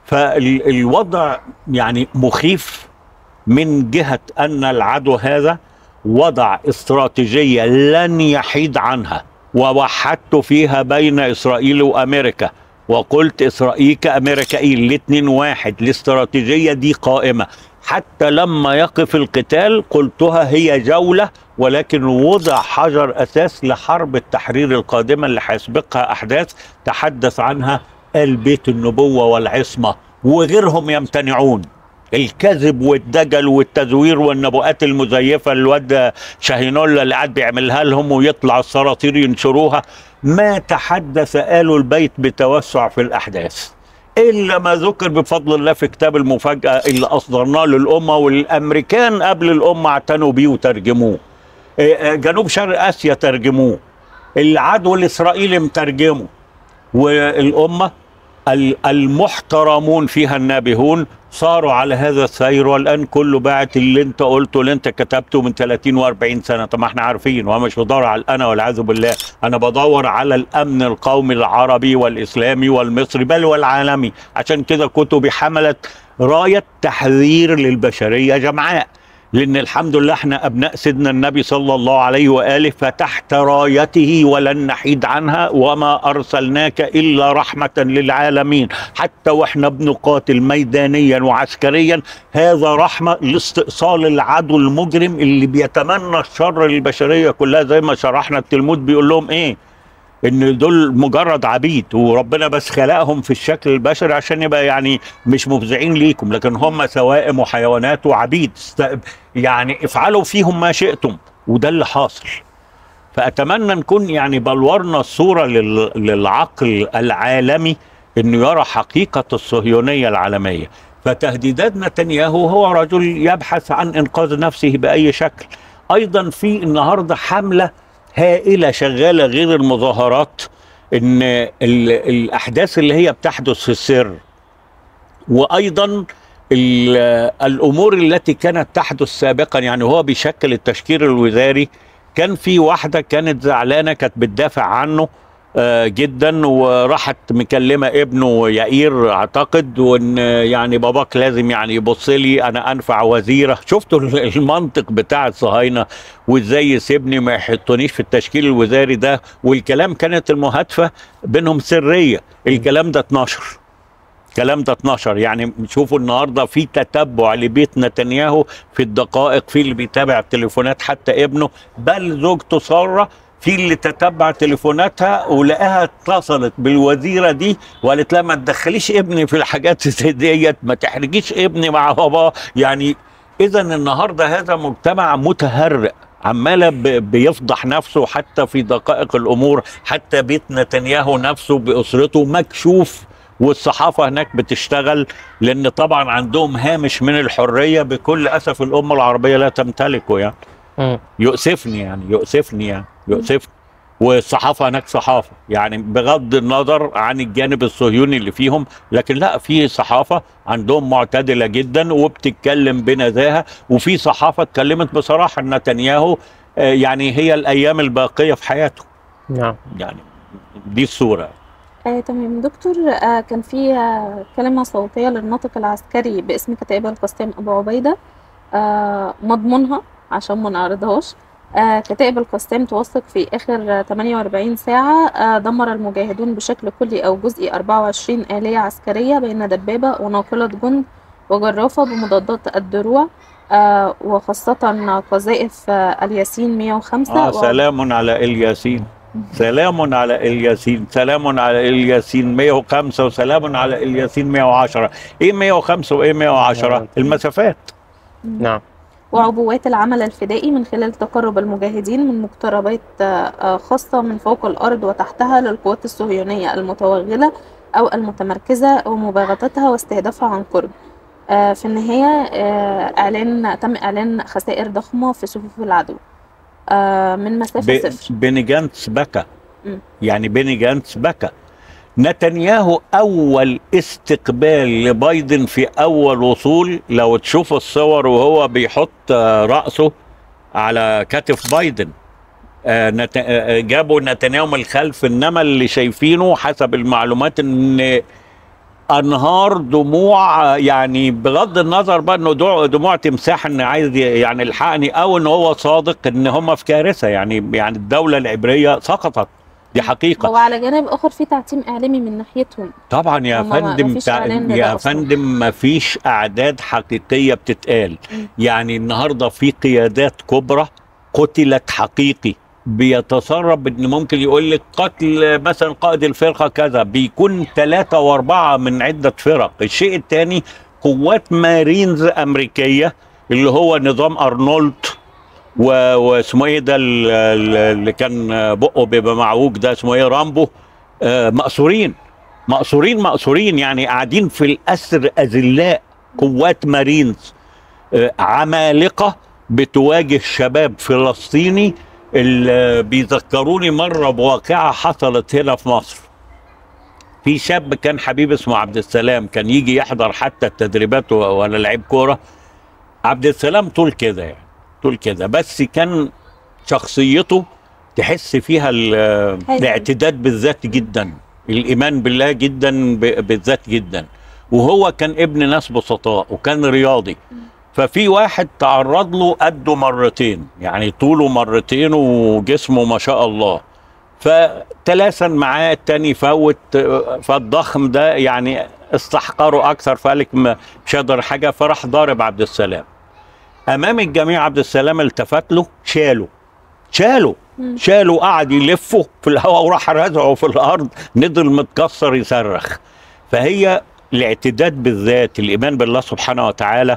فالوضع يعني مخيف من جهة ان العدو هذا وضع استراتيجية لن يحيد عنها، ووحدت فيها بين اسرائيل وامريكا، وقلت اسرائيل كامريكائيل الاتنين واحد. الاستراتيجية دي قائمة حتى لما يقف القتال، قلتها هي جولة، ولكن وضع حجر أساس لحرب التحرير القادمة اللي هيسبقها أحداث تحدث عنها آل بيت النبوة والعصمة وغيرهم يمتنعون. الكذب والدجل والتزوير والنبوءات المزيفة الواد شاهينولا اللي قاعد بيعملها لهم ويطلع السراطير ينشروها، ما تحدث آل البيت بتوسع في الأحداث إلا ما ذكر بفضل الله في كتاب المفاجأة اللي أصدرناه للأمة، والأمريكان قبل الأمة اعتنوا بيه وترجموه، جنوب شرق آسيا ترجموه، العدو الإسرائيلي مترجمه، والأمة المحترمون فيها النابهون صاروا على هذا السير، والآن كله باعت اللي انت قلته اللي انت كتبته من 30 و40 سنة. طب ما احنا عارفين، وانا مش بدور على الأنا والعياذ بالله، أنا بدور على الأمن القومي العربي والإسلامي والمصري بل والعالمي. عشان كده كتبي حملت راية تحذير للبشرية جمعاء، لأن الحمد لله احنا أبناء سيدنا النبي صلى الله عليه وآله، فتحت رايته ولن نحيد عنها، وما أرسلناك إلا رحمة للعالمين. حتى واحنا بنقاتل ميدانيا وعسكريا، هذا رحمة لاستئصال العدو المجرم اللي بيتمنى الشر للبشرية كلها. زي ما شرحنا التلمود بيقول لهم ايه، ان دول مجرد عبيد، وربنا بس خلقهم في الشكل البشري عشان يبقى يعني مش مفزعين ليكم، لكن هم سوائم وحيوانات وعبيد، يعني افعلوا فيهم ما شئتم، وده اللي حاصل. فأتمنى نكون يعني بلورنا الصورة للعقل العالمي انه يرى حقيقة الصهيونية العالمية. فتهديدات نتنياهو هو رجل يبحث عن انقاذ نفسه بأي شكل. ايضا في النهاردة حملة هائلة شغالة غير المظاهرات، ان الاحداث اللي هي بتحدث في السر، وايضا الامور التي كانت تحدث سابقا. يعني هو بيشكل التشكيل الوزاري، كان في واحدة كانت زعلانة كانت بتدافع عنه جدا، وراحت مكلمة ابنه يائير اعتقد، وان يعني باباك لازم يعني يبص لي انا انفع وزيرة. شفتوا المنطق بتاع الصهاينة وازاي يسيبني ما يحطونيش في التشكيل الوزاري ده، والكلام كانت المهاتفة بينهم سرية. الكلام ده اتنشر، يعني شوفوا النهارده في تتبع لبيت نتنياهو في الدقائق، في اللي بيتابع تليفونات حتى ابنه، بل زوجته سارة في اللي تتبع تليفوناتها ولقاها اتصلت بالوزيرة دي وقالت لها ما تدخليش ابني في الحاجات ديت، ما تحرجيش ابني مع باباه. يعني اذا النهارده هذا مجتمع متهرئ عماله بيفضح نفسه حتى في دقائق الامور، حتى بيت نتنياهو نفسه باسرته مكشوف، والصحافه هناك بتشتغل، لان طبعا عندهم هامش من الحريه بكل اسف الامه العربيه لا تمتلكه. يعني يؤسفني والصحافه هناك صحافه، يعني بغض النظر عن الجانب الصهيوني اللي فيهم، لكن لا، في صحافه عندهم معتدله جدا وبتتكلم بنزاهه، وفي صحافه اتكلمت بصراحه ان نتنياهو يعني هي الايام الباقيه في حياته. نعم، يعني دي الصوره. تمام دكتور. كان في كلمة صوتية للناطق العسكري باسم كتائب القسام أبو عبيدة، مضمونها عشان ما نعرضهاش. كتائب القسام توثق في آخر 48 ساعة دمر المجاهدون بشكل كلي أو جزئي 24 آلية عسكرية بين دبابة وناقلة جند وجرافة بمضادات الدروع، وخاصة قذائف الياسين 105. سلام على الياسين، سلام على الياسين، سلام على الياسين 105 وسلام على الياسين 110. ايه 105 وايه 110؟ المسافات. نعم. وعبوات العمل الفدائي من خلال تقرب المجاهدين من مقتربات خاصة من فوق الأرض وتحتها للقوات الصهيونية المتوغلة أو المتمركزة ومباغتتها واستهدافها عن قرب. في النهاية تم إعلان خسائر ضخمة في صفوف العدو من مسافة صفر. بيني جانتس بكى، يعني بيني جانتس بكى. نتنياهو أول استقبال لبايدن في أول وصول، لو تشوف الصور وهو بيحط رأسه على كتف بايدن، جابوا نتنياهو من الخلف، إنما اللي شايفينه حسب المعلومات إن انهار دموع، يعني بغض النظر بقى انه دموع تمساح ان عايز يعني الحقني، او ان هو صادق ان هم في كارثه، يعني الدوله العبريه سقطت، دي حقيقه. هو على جانب اخر في تعتيم اعلامي من ناحيتهم طبعا يا فندم، يا فندم ما فيش اعداد حقيقيه بتتقال. يعني النهارده في قيادات كبرى قتلت حقيقي، بيتسرب ان ممكن يقول لك قتل مثلا قائد الفرقه كذا، بيكون 3 و4 من عده فرق. الشيء الثاني قوات مارينز امريكيه اللي هو نظام ارنولد واسمه ايه ده اللي كان بقه بيبقى معوج ده، اسمه ايه، رامبو، مأسورين يعني قاعدين في الاسر اذلاء. قوات مارينز عمالقه بتواجه شباب فلسطيني. اللي بيذكروني مرة بواقعة حصلت هنا في مصر، في شاب كان حبيب اسمه عبد السلام، كان يجي يحضر حتى التدريبات ولا لعيب كورة. عبد السلام طول كده، يعني طول كده، بس كان شخصيته تحس فيها الاعتداد بالذات جدا، الإيمان بالله جدا بالذات جدا، وهو كان ابن ناس بسطاء وكان رياضي. ففي واحد تعرض له قده مرتين، يعني طوله مرتين وجسمه ما شاء الله، فتلاسن معاه، التاني فوت، فالضخم ده يعني استحقره اكثر، فقالك مش هقدر حاجه، فراح ضارب عبد السلام امام الجميع. عبد السلام التفت له، شاله قعد يلفه في الهواء وراح رزعه في الارض، نضل متكسر يصرخ. فهي الاعتداد بالذات، الايمان بالله سبحانه وتعالى،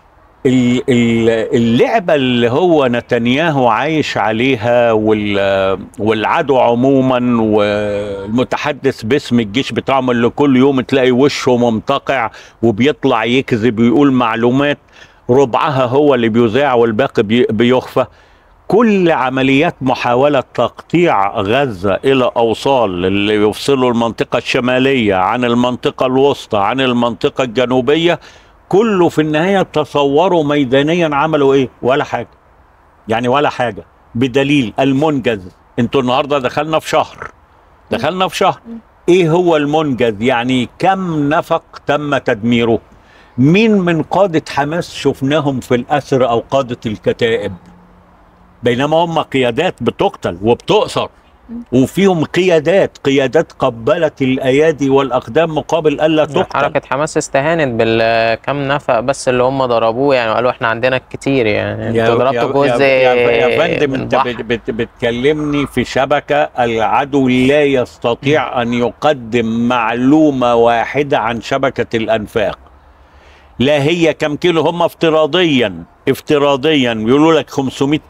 اللعبة اللي هو نتنياهو عايش عليها، والعدو عموما، والمتحدث باسم الجيش بتاعهم اللي كل يوم تلاقي وشه ممتقع وبيطلع يكذب ويقول معلومات ربعها هو اللي بيذاع والباقي بيخفى. كل عمليات محاولة تقطيع غزة إلى أوصال اللي يفصلوا المنطقة الشمالية عن المنطقة الوسطى عن المنطقة الجنوبية، كله في النهاية تصوروا ميدانيا عملوا ايه؟ ولا حاجة، يعني ولا حاجة. بدليل المنجز، انتوا النهاردة دخلنا في شهر، ايه هو المنجز؟ يعني كم نفق تم تدميره؟ مين من قادة حماس شفناهم في الأسر أو قادة الكتائب؟ بينما هم قيادات بتقتل وبتؤثر، وفيهم قيادات قبلت الايادي والاقدام مقابل الا تقتل. حركه حماس استهانت بالكم نفق بس اللي هم ضربوه، يعني قالوا احنا عندنا كتير، يعني انتوا ضربتوا جزء. يا فندم، انت بتكلمني في شبكه، العدو لا يستطيع ان يقدم معلومه واحده عن شبكه الانفاق. لا هي كم كيلو، هم افتراضيا بيقولوا لك 500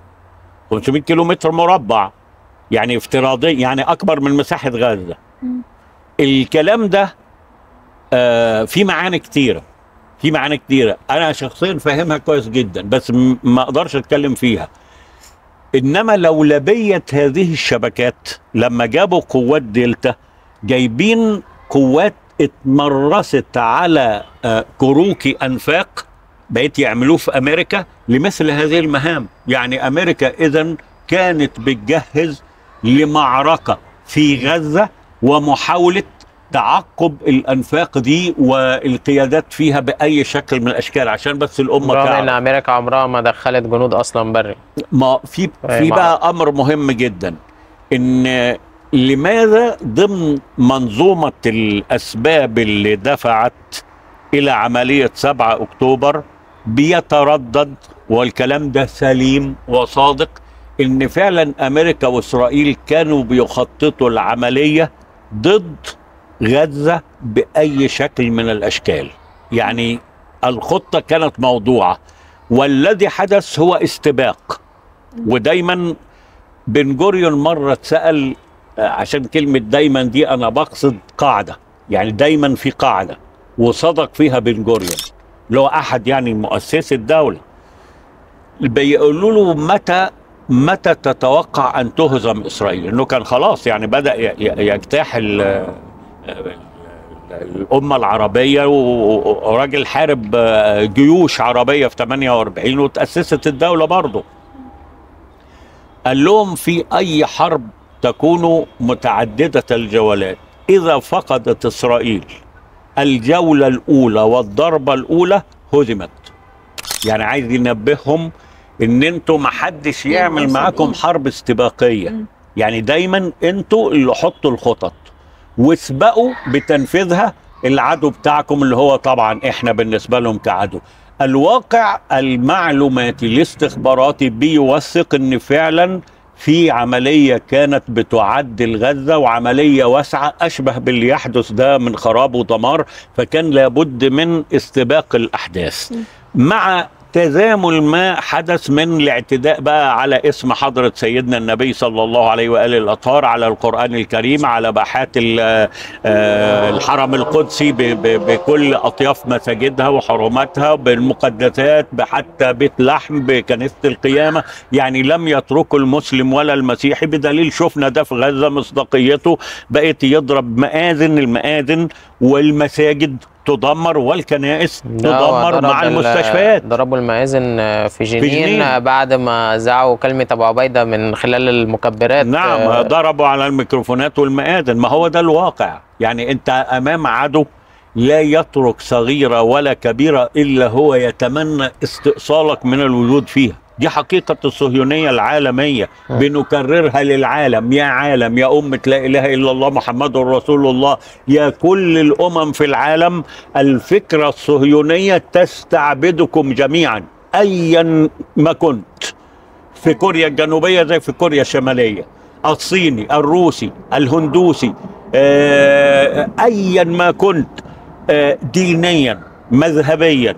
كيلو متر مربع، يعني افتراضي، يعني اكبر من مساحة غزة. الكلام ده في معاني كتيرة، انا شخصيا فاهمها كويس جدا، بس ما اقدرش اتكلم فيها. انما لولبية هذه الشبكات، لما جابوا قوات دلتا، جايبين قوات اتمرست على كروكي انفاق بقيت يعملوه في امريكا لمثل هذه المهام. يعني امريكا اذا كانت بتجهز لمعركة في غزة ومحاولة تعقب الأنفاق دي والقيادات فيها بأي شكل من الأشكال، عشان بس الأمة تعرف إن أمريكا عمرها ما دخلت جنود أصلا بري. ما في بقى أمر مهم جدا، إن لماذا ضمن منظومة الأسباب اللي دفعت إلى عملية 7 أكتوبر بيتردد، والكلام ده سليم وصادق، ان فعلا امريكا واسرائيل كانوا بيخططوا العملية ضد غزة باي شكل من الاشكال. يعني الخطة كانت موضوعة، والذي حدث هو استباق. ودايما بن جوريون مرة اتسأل، عشان كلمة دايما دي انا بقصد قاعدة، يعني دايما في قاعده، وصدق فيها بن جوريون اللي هو احد يعني مؤسسي الدوله. بيقولوا له متى تتوقع ان تهزم اسرائيل؟ انه كان خلاص يعني بدا يجتاح الامه العربيه، وراجل حارب جيوش عربيه في 48 وتاسست الدوله برضه. قال لهم في اي حرب تكون متعدده الجولات، اذا فقدت اسرائيل الجوله الاولى والضربه الاولى هزمت. يعني عايز ينبههم ان انتوا محدش يعمل معاكم حرب استباقيه، يعني دايما انتوا اللي حطوا الخطط واسبقوا بتنفيذها العدو بتاعكم اللي هو طبعا احنا بالنسبه لهم كعدو. الواقع المعلوماتي الاستخباراتي بيوثق ان فعلا في عمليه كانت بتعدل غزه، وعمليه واسعه اشبه باللي يحدث ده من خراب ودمار، فكان لابد من استباق الاحداث مع تزامن ما حدث من الاعتداء بقى على اسم حضرة سيدنا النبي صلى الله عليه وآله الأطهار، على القرآن الكريم، على باحات الحرم القدسي بكل أطياف مساجدها وحرماتها، بالمقدسات، حتى بيت لحم، بكنيسة القيامة. يعني لم يتركوا المسلم ولا المسيحي، بدليل شفنا ده في غزة مصداقيته بقيت يضرب المآذن والمساجد تدمر والكنائس تدمر مع المستشفيات. ضربوا المآذن في جنين بعد ما زعوا كلمة أبو عبيدة من خلال المكبرات. نعم، ضربوا على الميكروفونات والمآذن. ما هو ده الواقع، يعني أنت أمام عدو لا يترك صغيرة ولا كبيرة إلا هو يتمنى استئصالك من الوجود فيها. دي حقيقة الصهيونية العالمية، بنكررها للعالم. يا عالم، يا أمة لا إله إلا الله محمد رسول الله، يا كل الأمم في العالم، الفكرة الصهيونية تستعبدكم جميعا أيا ما كنت، في كوريا الجنوبية زي في كوريا الشمالية، الصيني، الروسي، الهندوسي، أيا ما كنت، دينيا، مذهبيا،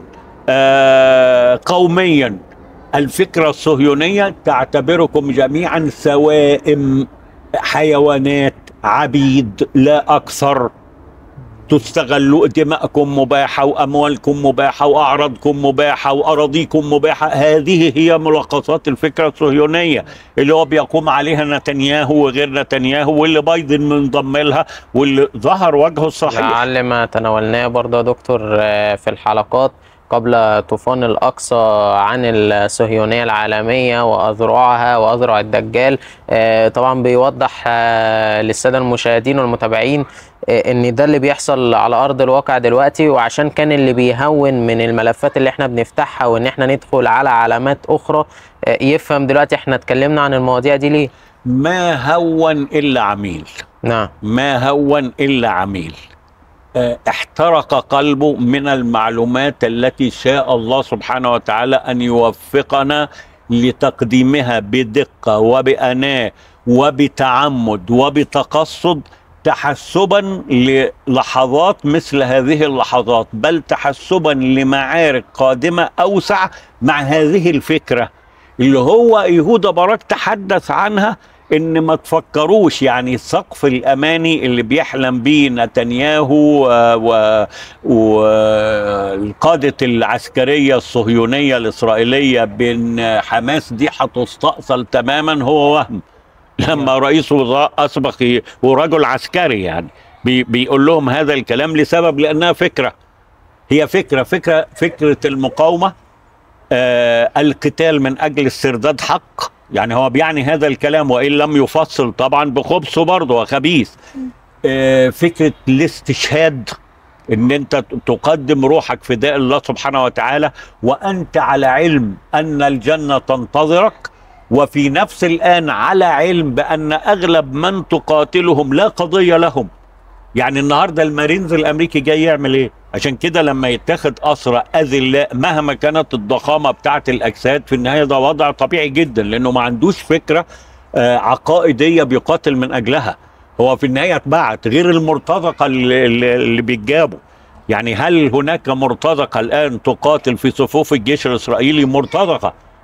قوميا. الفكرة الصهيونية تعتبركم جميعا سوائم، حيوانات، عبيد لا أكثر. تستغلوا، دماءكم مباحة وأموالكم مباحة وأعراضكم مباحة وأراضيكم مباحة. هذه هي ملخصات الفكرة الصهيونية اللي هو بيقوم عليها نتنياهو وغير نتنياهو، واللي بايدن منضم لها، واللي ظهر وجهه الصحيح. لعل ما تناولناه برضه يا دكتور في الحلقات قبل طوفان الأقصى عن الصهيونية العالمية وأذرعها وأذرع الدجال، طبعا بيوضح للسادة المشاهدين والمتابعين ان ده اللي بيحصل على ارض الواقع دلوقتي. وعشان كان اللي بيهون من الملفات اللي احنا بنفتحها وان احنا ندخل على علامات اخرى يفهم دلوقتي احنا اتكلمنا عن المواضيع دي ليه. ما هون الا عميل. نعم، ما هون الا عميل احترق قلبه من المعلومات التي شاء الله سبحانه وتعالى أن يوفقنا لتقديمها بدقة وبأناة وبتعمد وبتقصد، تحسبا للحظات مثل هذه اللحظات، بل تحسبا لمعارك قادمة أوسع مع هذه الفكرة اللي هو يهوذا باراك تحدث عنها، ان ما تفكروش يعني سقف الاماني اللي بيحلم بيه نتنياهو والقادة العسكرية الصهيونية الاسرائيلية بان حماس دي هتستأصل تماما، هو وهم. لما رئيس وزراء اسبق ورجل عسكري يعني بيقول لهم هذا الكلام لسبب، لانها فكرة، هي فكرة المقاومة، القتال من اجل استرداد حق. يعني هو بيعني هذا الكلام وإن لم يفصل طبعا بخبثه برضه وخبيث. فكرة الاستشهاد، ان انت تقدم روحك فداء الله سبحانه وتعالى وانت على علم ان الجنة تنتظرك، وفي نفس الآن على علم بأن أغلب من تقاتلهم لا قضية لهم. يعني النهاردة المارينز الأمريكي جاي يعمل إيه؟ عشان كده لما يتاخد أسرى أذلاء مهما كانت الضخامة بتاعت الأجساد، في النهاية ده وضع طبيعي جدا، لأنه ما عندوش فكرة عقائدية بيقاتل من أجلها. هو في النهاية اتبعت غير المرتزقة اللي بيتجابوا. يعني هل هناك مرتزقة الآن تقاتل في صفوف الجيش الإسرائيلي؟ مرتزقة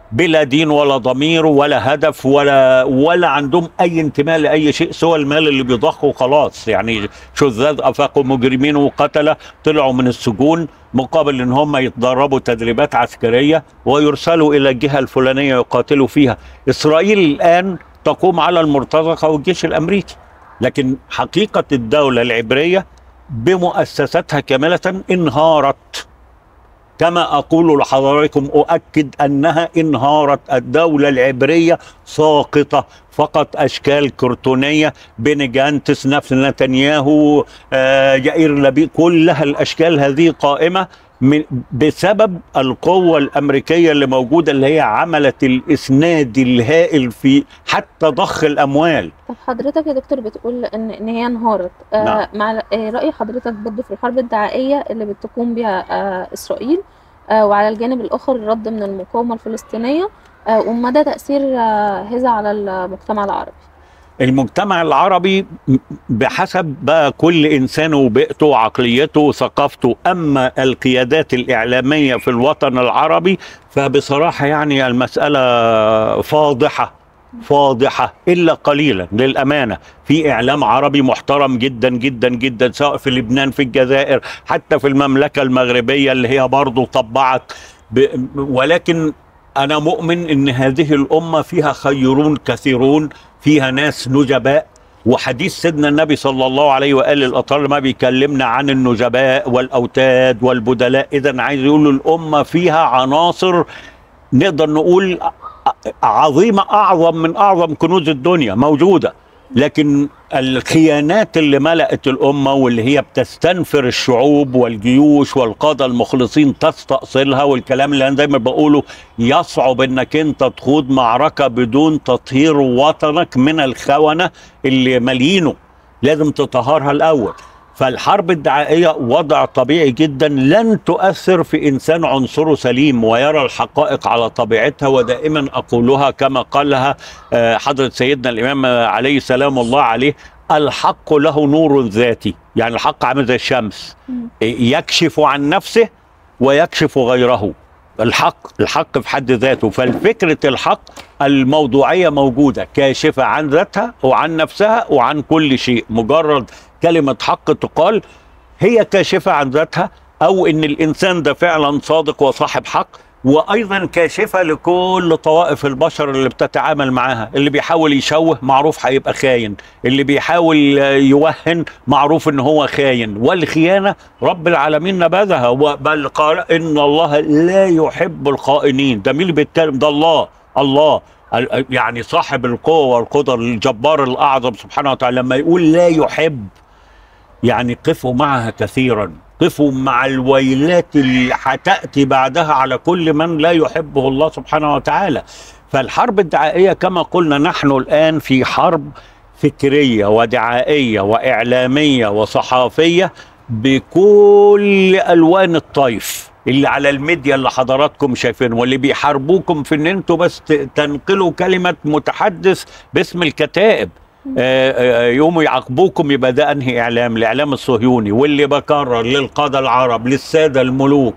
بلا دين ولا ضمير ولا هدف ولا عندهم اي انتماء لاي شيء سوى المال اللي بيضخوا خلاص. يعني شذاذ افاقوا مجرمين وقتله طلعوا من السجون مقابل ان هم يتدربوا تدريبات عسكريه ويرسلوا الى الجهه الفلانيه يقاتلوا فيها. اسرائيل الان تقوم على المرتزقه والجيش الامريكي، لكن حقيقه الدوله العبريه بمؤسساتها كامله انهارت. كما أقول لحضراتكم أؤكد أنها انهارت. الدولة العبرية ساقطة، فقط أشكال كرتونية، بيني جانتس، نفس نتنياهو، يائير لبيد، كلها الأشكال هذه قائمة بسبب القوة الأمريكية اللي موجودة، اللي هي عملت الإسناد الهائل في حتى ضخ الأموال. طب حضرتك يا دكتور بتقول ان هي انهارت، نعم. مع رأي حضرتك برضه في الحرب الدعائية اللي بتقوم بها إسرائيل، وعلى الجانب الآخر الرد من المقاومة الفلسطينية، ومدى تأثير هذا على المجتمع العربي؟ المجتمع العربي بحسب بقى كل إنسان وبيئته وعقليته وثقافته. أما القيادات الإعلامية في الوطن العربي فبصراحة يعني المسألة فاضحة إلا قليلا للأمانة. في إعلام عربي محترم جدا جدا جدا، سواء في لبنان، في الجزائر، حتى في المملكة المغربية اللي هي برضو طبعت ولكن أنا مؤمن إن هذه الأمة فيها خيرون كثيرون، فيها ناس نجباء. وحديث سيدنا النبي صلى الله عليه وآله الأطهار ما بيكلمنا عن النجباء والأوتاد والبدلاء. إذن عايز يقول الأمة فيها عناصر نقدر نقول عظيمة، أعظم من أعظم كنوز الدنيا موجودة. لكن الخيانات اللي ملأت الأمة واللي هي بتستنفر الشعوب والجيوش والقادة المخلصين تستأصلها، والكلام اللي أنا دايما بقوله يصعب إنك أنت تخوض معركة بدون تطهير وطنك من الخونة اللي مالينه، لازم تطهرها الأول. فالحرب الدعائية وضع طبيعي جدا لن تؤثر في إنسان عنصره سليم ويرى الحقائق على طبيعتها. ودائما أقولها كما قالها حضرة سيدنا الإمام عليه سلام الله عليه: الحق له نور ذاتي. يعني الحق عامل زي الشمس، يكشف عن نفسه ويكشف غيره. الحق في حد ذاته. فالفكرة الحق الموضوعية موجودة، كاشفة عن ذاتها وعن نفسها وعن كل شيء. مجرد كلمة حق تقال هي كاشفة عن ذاتها، أو إن الإنسان ده فعلا صادق وصاحب حق. وأيضا كاشفة لكل طوائف البشر اللي بتتعامل معاها. اللي بيحاول يشوه معروف هيبقى خاين، اللي بيحاول يوهن معروف إن هو خاين. والخيانة رب العالمين نبذها، بل قال إن الله لا يحب الخائنين. ده مين اللي بيتكلم؟ ده الله يعني صاحب القوة والقدر الجبار الأعظم سبحانه وتعالى. لما يقول لا يحب يعني قفوا معها كثيرا، قفوا مع الويلات اللي هتأتي بعدها على كل من لا يحبه الله سبحانه وتعالى. فالحرب الدعائية كما قلنا نحن الآن في حرب فكرية ودعائية وإعلامية وصحافية بكل ألوان الطيف اللي على الميديا اللي حضراتكم شايفين، واللي بيحاربوكم في ان انتوا بس تنقلوا كلمة متحدث باسم الكتائب. يقوموا يعاقبوكم. يبقى ده انهي اعلام؟ الاعلام الصهيوني. واللي بكرر للقادة العرب، للسادة الملوك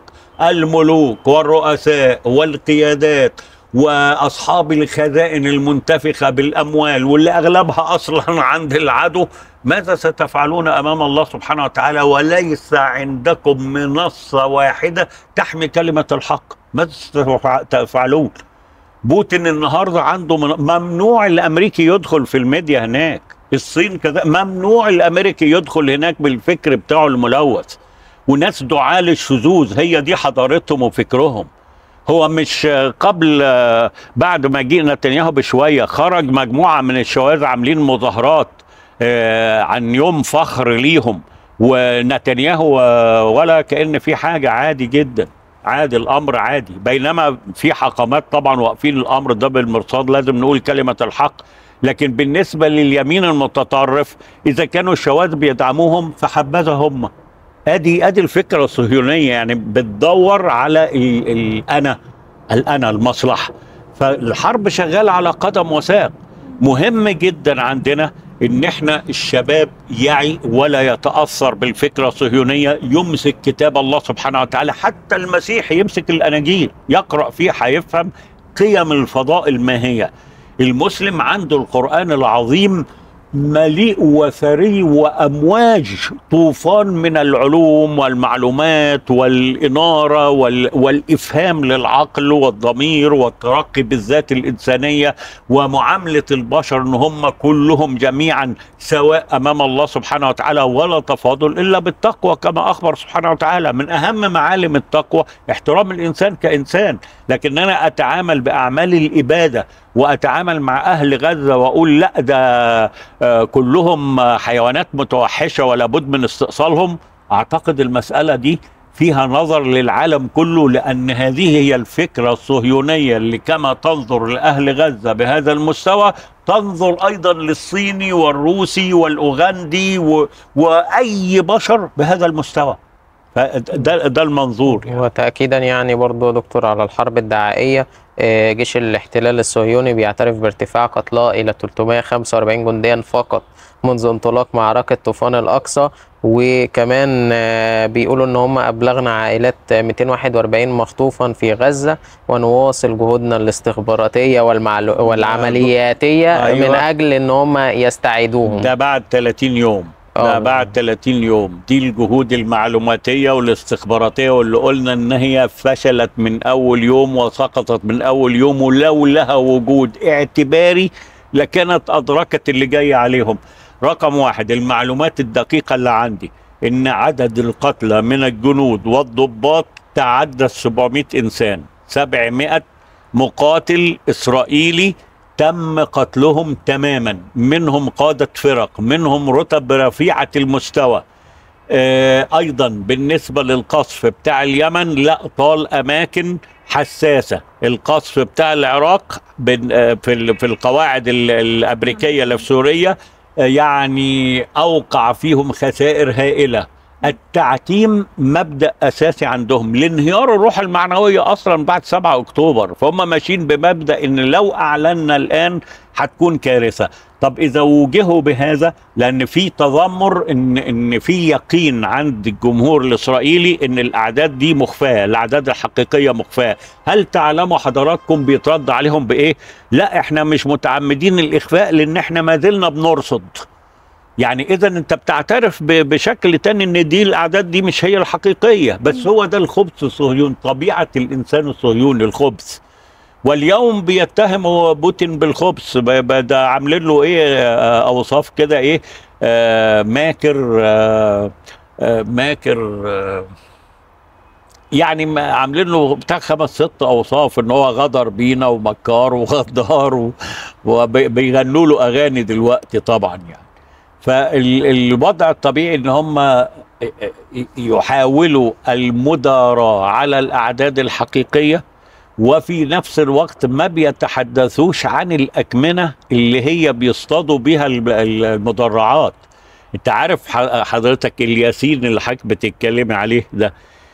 والرؤساء والقيادات واصحاب الخزائن المنتفخة بالاموال واللي اغلبها اصلا عند العدو: ماذا ستفعلون امام الله سبحانه وتعالى وليس عندكم منصة واحدة تحمي كلمة الحق؟ ماذا ستفعلون؟ بوتين النهارده عنده ممنوع الامريكي يدخل في الميديا هناك. الصين كذا، ممنوع الامريكي يدخل هناك بالفكر بتاعه الملوث. وناس دعاة للشذوذ، هي دي حضارتهم وفكرهم. هو مش قبل بعد ما جه نتنياهو بشويه خرج مجموعه من الشواذ عاملين مظاهرات عن يوم فخر ليهم، ونتنياهو ولا كأن في حاجه، عادي جدا، عادي الامر عادي. بينما في حكامات طبعا واقفين الامر ده بالمرصاد، لازم نقول كلمه الحق. لكن بالنسبه لليمين المتطرف اذا كانوا الشواذ بيدعموهم فحبذا هم. ادي الفكره الصهيونيه، يعني بتدور على الانا المصلحه. فالحرب شغاله على قدم وساق. مهم جدا عندنا ان احنا الشباب يعي ولا يتاثر بالفكره الصهيونيه، يمسك كتاب الله سبحانه وتعالى. حتى المسيح يمسك الاناجيل يقرا فيه هيفهم قيم الفضائل ما هي. المسلم عنده القرآن العظيم مليء وثري وأمواج طوفان من العلوم والمعلومات والإنارة والإفهام للعقل والضمير والترقي بالذات الإنسانية ومعاملة البشر إن هم كلهم جميعا سواء أمام الله سبحانه وتعالى، ولا تفاضل إلا بالتقوى كما أخبر سبحانه وتعالى. من أهم معالم التقوى احترام الإنسان كإنسان، لكن أنا أتعامل بأعمال الإبادة وأتعامل مع أهل غزة وأقول لا ده كلهم حيوانات متوحشة ولا بد من استئصالهم. أعتقد المسألة دي فيها نظر للعالم كله، لأن هذه هي الفكرة الصهيونية اللي كما تنظر لأهل غزة بهذا المستوى تنظر أيضا للصيني والروسي والأوغندي وأي بشر بهذا المستوى. فده المنظور يعني. وتأكيدا يعني برضو دكتور على الحرب الدعائية، جيش الاحتلال الصهيوني بيعترف بارتفاع قتلى إلى 345 جنديا فقط منذ انطلاق معركة طوفان الأقصى، وكمان بيقولوا ان هم ابلغنا عائلات 241 مخطوفا في غزة، ونواصل جهودنا الاستخباراتية والعملياتية أيوة. من اجل ان هم يستعيدوهم. ده بعد 30 يوم ده بعد 30 يوم. دي الجهود المعلوماتية والاستخباراتية واللي قلنا ان هي فشلت من اول يوم وسقطت من اول يوم، ولو لها وجود اعتباري لكانت ادركت اللي جاي عليهم. رقم واحد، المعلومات الدقيقة اللي عندي ان عدد القتلى من الجنود والضباط تعدى 700 انسان. 700 مقاتل اسرائيلي تم قتلهم تماما، منهم قادة فرق، منهم رتب رفيعة المستوى. ايضا بالنسبة للقصف بتاع اليمن لا طال اماكن حساسة. القصف بتاع العراق في القواعد الامريكية اللي في سوريا يعني اوقع فيهم خسائر هائلة. التعتيم مبدأ اساسي عندهم لانهيار الروح المعنوية اصلا بعد 7 اكتوبر، فهم ماشيين بمبدأ ان لو اعلنا الان هتكون كارثة. طب اذا وجهوا بهذا، لان في تذمر ان في يقين عند الجمهور الاسرائيلي ان الاعداد دي مخفاة، الاعداد الحقيقية مخفاة، هل تعلموا حضراتكم بيترد عليهم بايه؟ لا احنا مش متعمدين الاخفاء لان احنا ما زلنا بنرصد. يعني اذا انت بتعترف بشكل تاني ان دي الاعداد دي مش هي الحقيقية، بس هو ده الخبث الصهيوني، طبيعة الانسان الصهيوني الخبث. واليوم بيتهم بوتين بالخبث، ده عاملين له ايه اوصاف كده ايه ماكر ماكر يعني عاملين له بتاع 5 6 اوصاف ان هو غدر بينا ومكار وغدار وبيغنوا له اغاني دلوقتي طبعا يعني. فالوضع الطبيعي ان هم يحاولوا المداراة على الاعداد الحقيقية، وفي نفس الوقت ما بيتحدثوش عن الأكمنة اللي هي بيصطادوا بيها المدرعات. انت عارف حضرتك الياسين اللي حضرتك بتتكلمي عليه ده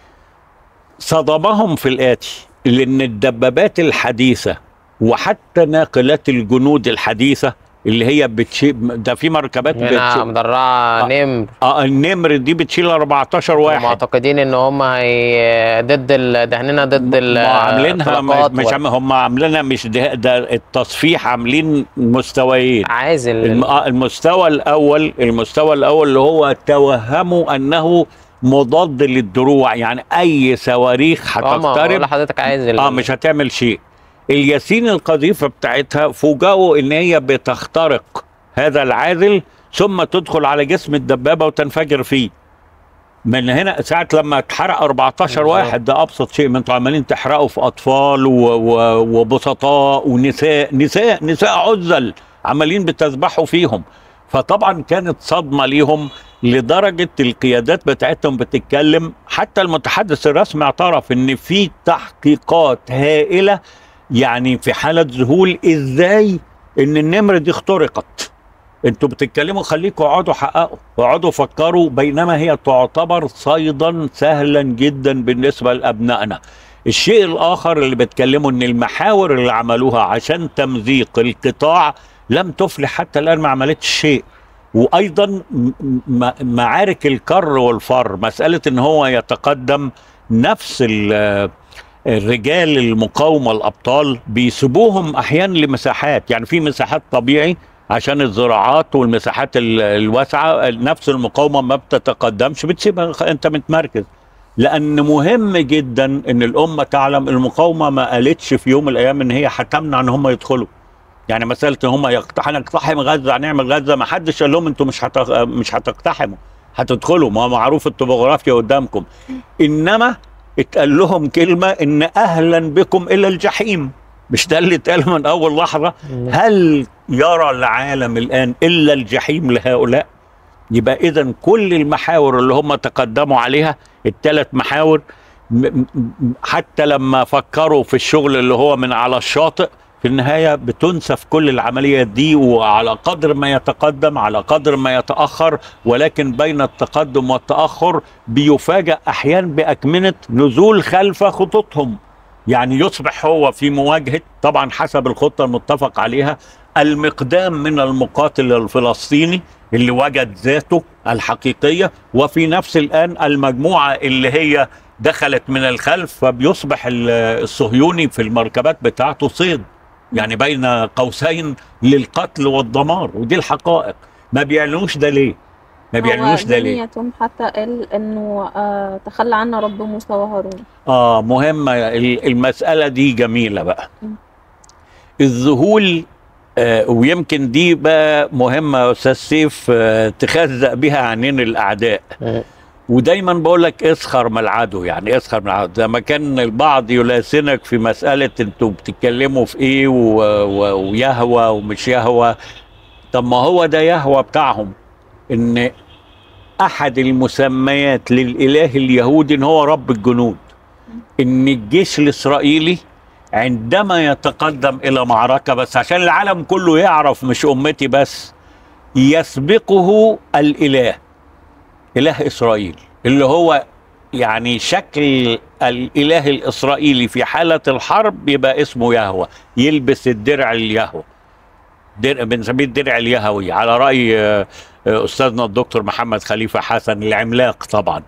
صدمهم في الآتي، لأن الدبابات الحديثة وحتى ناقلات الجنود الحديثة اللي هي ده في مركبات مدرعه نمر. النمر دي بتشيل 14 واحد. معتقدين ان هم ضد دهننا ضد عاملينها هم عاملينها مش ده التصفيح، عاملين مستويين. عازل المستوى الاول اللي هو توهموا انه مضاد للدروع، يعني اي صواريخ هتقترب حضرتك عايز مش هتعمل شيء. الياسين القذيفة بتاعتها فوجئوا ان هي بتخترق هذا العازل ثم تدخل على جسم الدبابة وتنفجر فيه. من هنا ساعة لما اتحرق 14 واحد، ده ابسط شيء. من انتوا عمالين تحرقوا في اطفال وبسطاء ونساء عزل عمالين بتذبحوا فيهم. فطبعا كانت صدمة ليهم لدرجة القيادات بتاعتهم بتتكلم، حتى المتحدث الرسمي اعترف ان في تحقيقات هائلة، يعني في حالة ذهول ازاي ان النمر دي اخترقت. انتوا بتتكلموا، خليكوا اقعدوا حققوا واقعدوا فكروا، بينما هي تعتبر صيدا سهلا جدا بالنسبة لأبنائنا. الشيء الآخر اللي بتكلموا ان المحاور اللي عملوها عشان تمزيق القطاع لم تفلح حتى الآن، ما عملتش شيء. وأيضا معارك الكر والفر، مسألة ان هو يتقدم نفس الرجال المقاومة الأبطال بيسيبوهم أحيانا لمساحات، يعني في مساحات طبيعي عشان الزراعات والمساحات الواسعة، نفس المقاومة ما بتتقدمش بتسيبها انت متمركز، لأن مهم جدا ان الأمة تعلم المقاومة ما قالتش في يوم من الأيام ان هي هتمنع ان هم يدخلوا. يعني مسألة ان هم هنقتحم غزة، هنعمل غزة، ما حدش قال لهم انتوا مش هتقتحموا، هتدخلوا، ما معروف الطبوغرافيا قدامكم. انما اتقال لهم كلمة ان اهلا بكم الى الجحيم، مش ده اللي اتقال من اول لحظة؟ هل يرى العالم الان الا الجحيم لهؤلاء؟ يبقى اذا كل المحاور اللي هم تقدموا عليها، الثلاث محاور، حتى لما فكروا في الشغل اللي هو من على الشاطئ، في النهاية بتنسف كل العمليات دي، وعلى قدر ما يتقدم على قدر ما يتأخر، ولكن بين التقدم والتأخر بيفاجأ أحيانا بأكمنة نزول خلف خطوطهم. يعني يصبح هو في مواجهة، طبعا حسب الخطة المتفق عليها، المقدام من المقاتل الفلسطيني اللي وجد ذاته الحقيقية، وفي نفس الآن المجموعة اللي هي دخلت من الخلف، فبيصبح الصهيوني في المركبات بتاعته صيد، يعني بين قوسين للقتل والدمار. ودي الحقائق. ما بيعلنوش ده ليه؟ ما بيعلنوش ده ليه؟ يتم حتى قال انه تخلى عنا رب موسى وهارون. مهمة المسألة دي، جميلة بقى. الذهول، ويمكن دي بقى مهمة يا أستاذ سيف، تخزق بها عنين الأعداء. ودايما بقول لك اسخر من العدو، يعني اسخر من العدو. لما كان البعض يلاسنك في مسألة انتوا بتتكلموا في ايه ويهوى ومش يهوى، طب ما هو ده يهوى بتاعهم، ان احد المسميات للاله اليهودي ان هو رب الجنود، ان الجيش الاسرائيلي عندما يتقدم الى معركة، بس عشان العالم كله يعرف مش امتي بس، يسبقه الاله، اله اسرائيل، اللي هو يعني شكل الاله الاسرائيلي في حالة الحرب يبقى اسمه يهوه، يلبس الدرع اليهوه، بنسميه الدرع اليهوي على رأي أستاذنا الدكتور محمد خليفة حسن العملاق. طبعا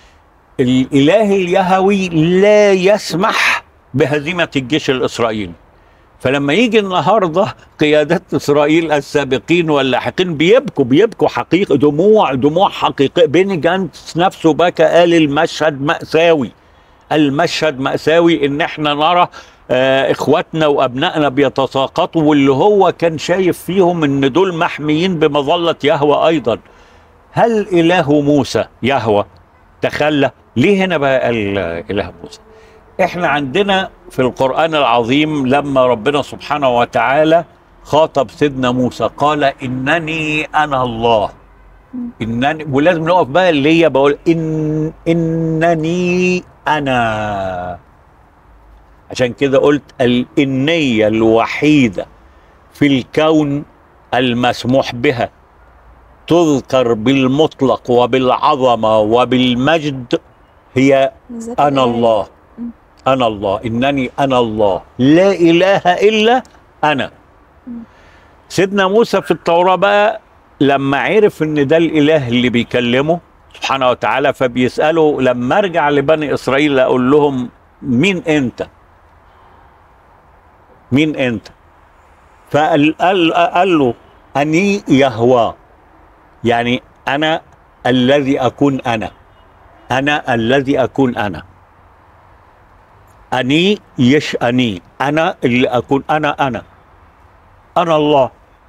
الإله اليهوي لا يسمح بهزيمة الجيش الإسرائيلي. فلما يجي النهاردة قيادات إسرائيل السابقين واللاحقين بيبكوا حقيقة، دموع حقيقية. بيني جانتس نفسه بكى، قال المشهد مأساوي، المشهد مأساوي إن احنا نرى اخواتنا وابنائنا بيتساقطوا، واللي هو كان شايف فيهم ان دول محميين بمظلة يهوه ايضا. هل اله موسى يهوه تخلى؟ ليه هنا بقى قال اله موسى؟ احنا عندنا في القرآن العظيم لما ربنا سبحانه وتعالى خاطب سيدنا موسى قال انني انا الله، انني، ولازم نقف بقى اللي هي بقول انني انا. عشان كده قلت الإنية الوحيدة في الكون المسموح بها تذكر بالمطلق وبالعظمة وبالمجد هي أنا الله. أنا الله، إنني أنا الله، لا إله إلا أنا. سيدنا موسى في التوراة بقى لما عرف إن ده الإله اللي بيكلمه سبحانه وتعالى، فبيسأله لما أرجع لبني إسرائيل أقول لهم مين أنت؟ مين انت؟ فقال له اني يهوى، يعني انا الذي اكون انا الذي اكون انا، اني يشأني، انا اللي اكون انا الله.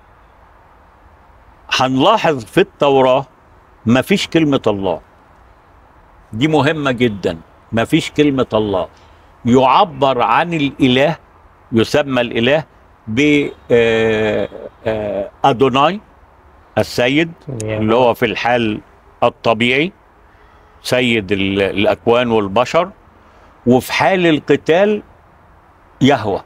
هنلاحظ في التوراة مفيش كلمة الله، دي مهمة جدا، مفيش كلمة الله. يعبر عن الإله، يسمى الإله ب أدوناي السيد، اللي هو في الحال الطبيعي سيد الأكوان والبشر، وفي حال القتال يهوه،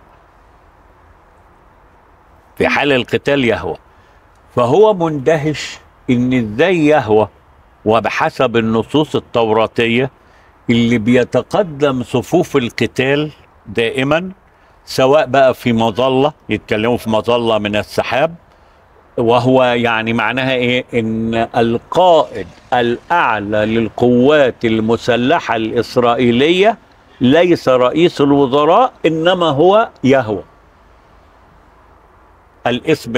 في حال القتال يهوه. فهو مندهش إن إزاي يهوه وبحسب النصوص التوراتية اللي بيتقدم صفوف القتال دائما، سواء بقى في مظلة، يتكلموا في مظلة من السحاب، وهو يعني معناها ايه؟ ان القائد الاعلى للقوات المسلحة الاسرائيلية ليس رئيس الوزراء إنما هو يهوه، الاسم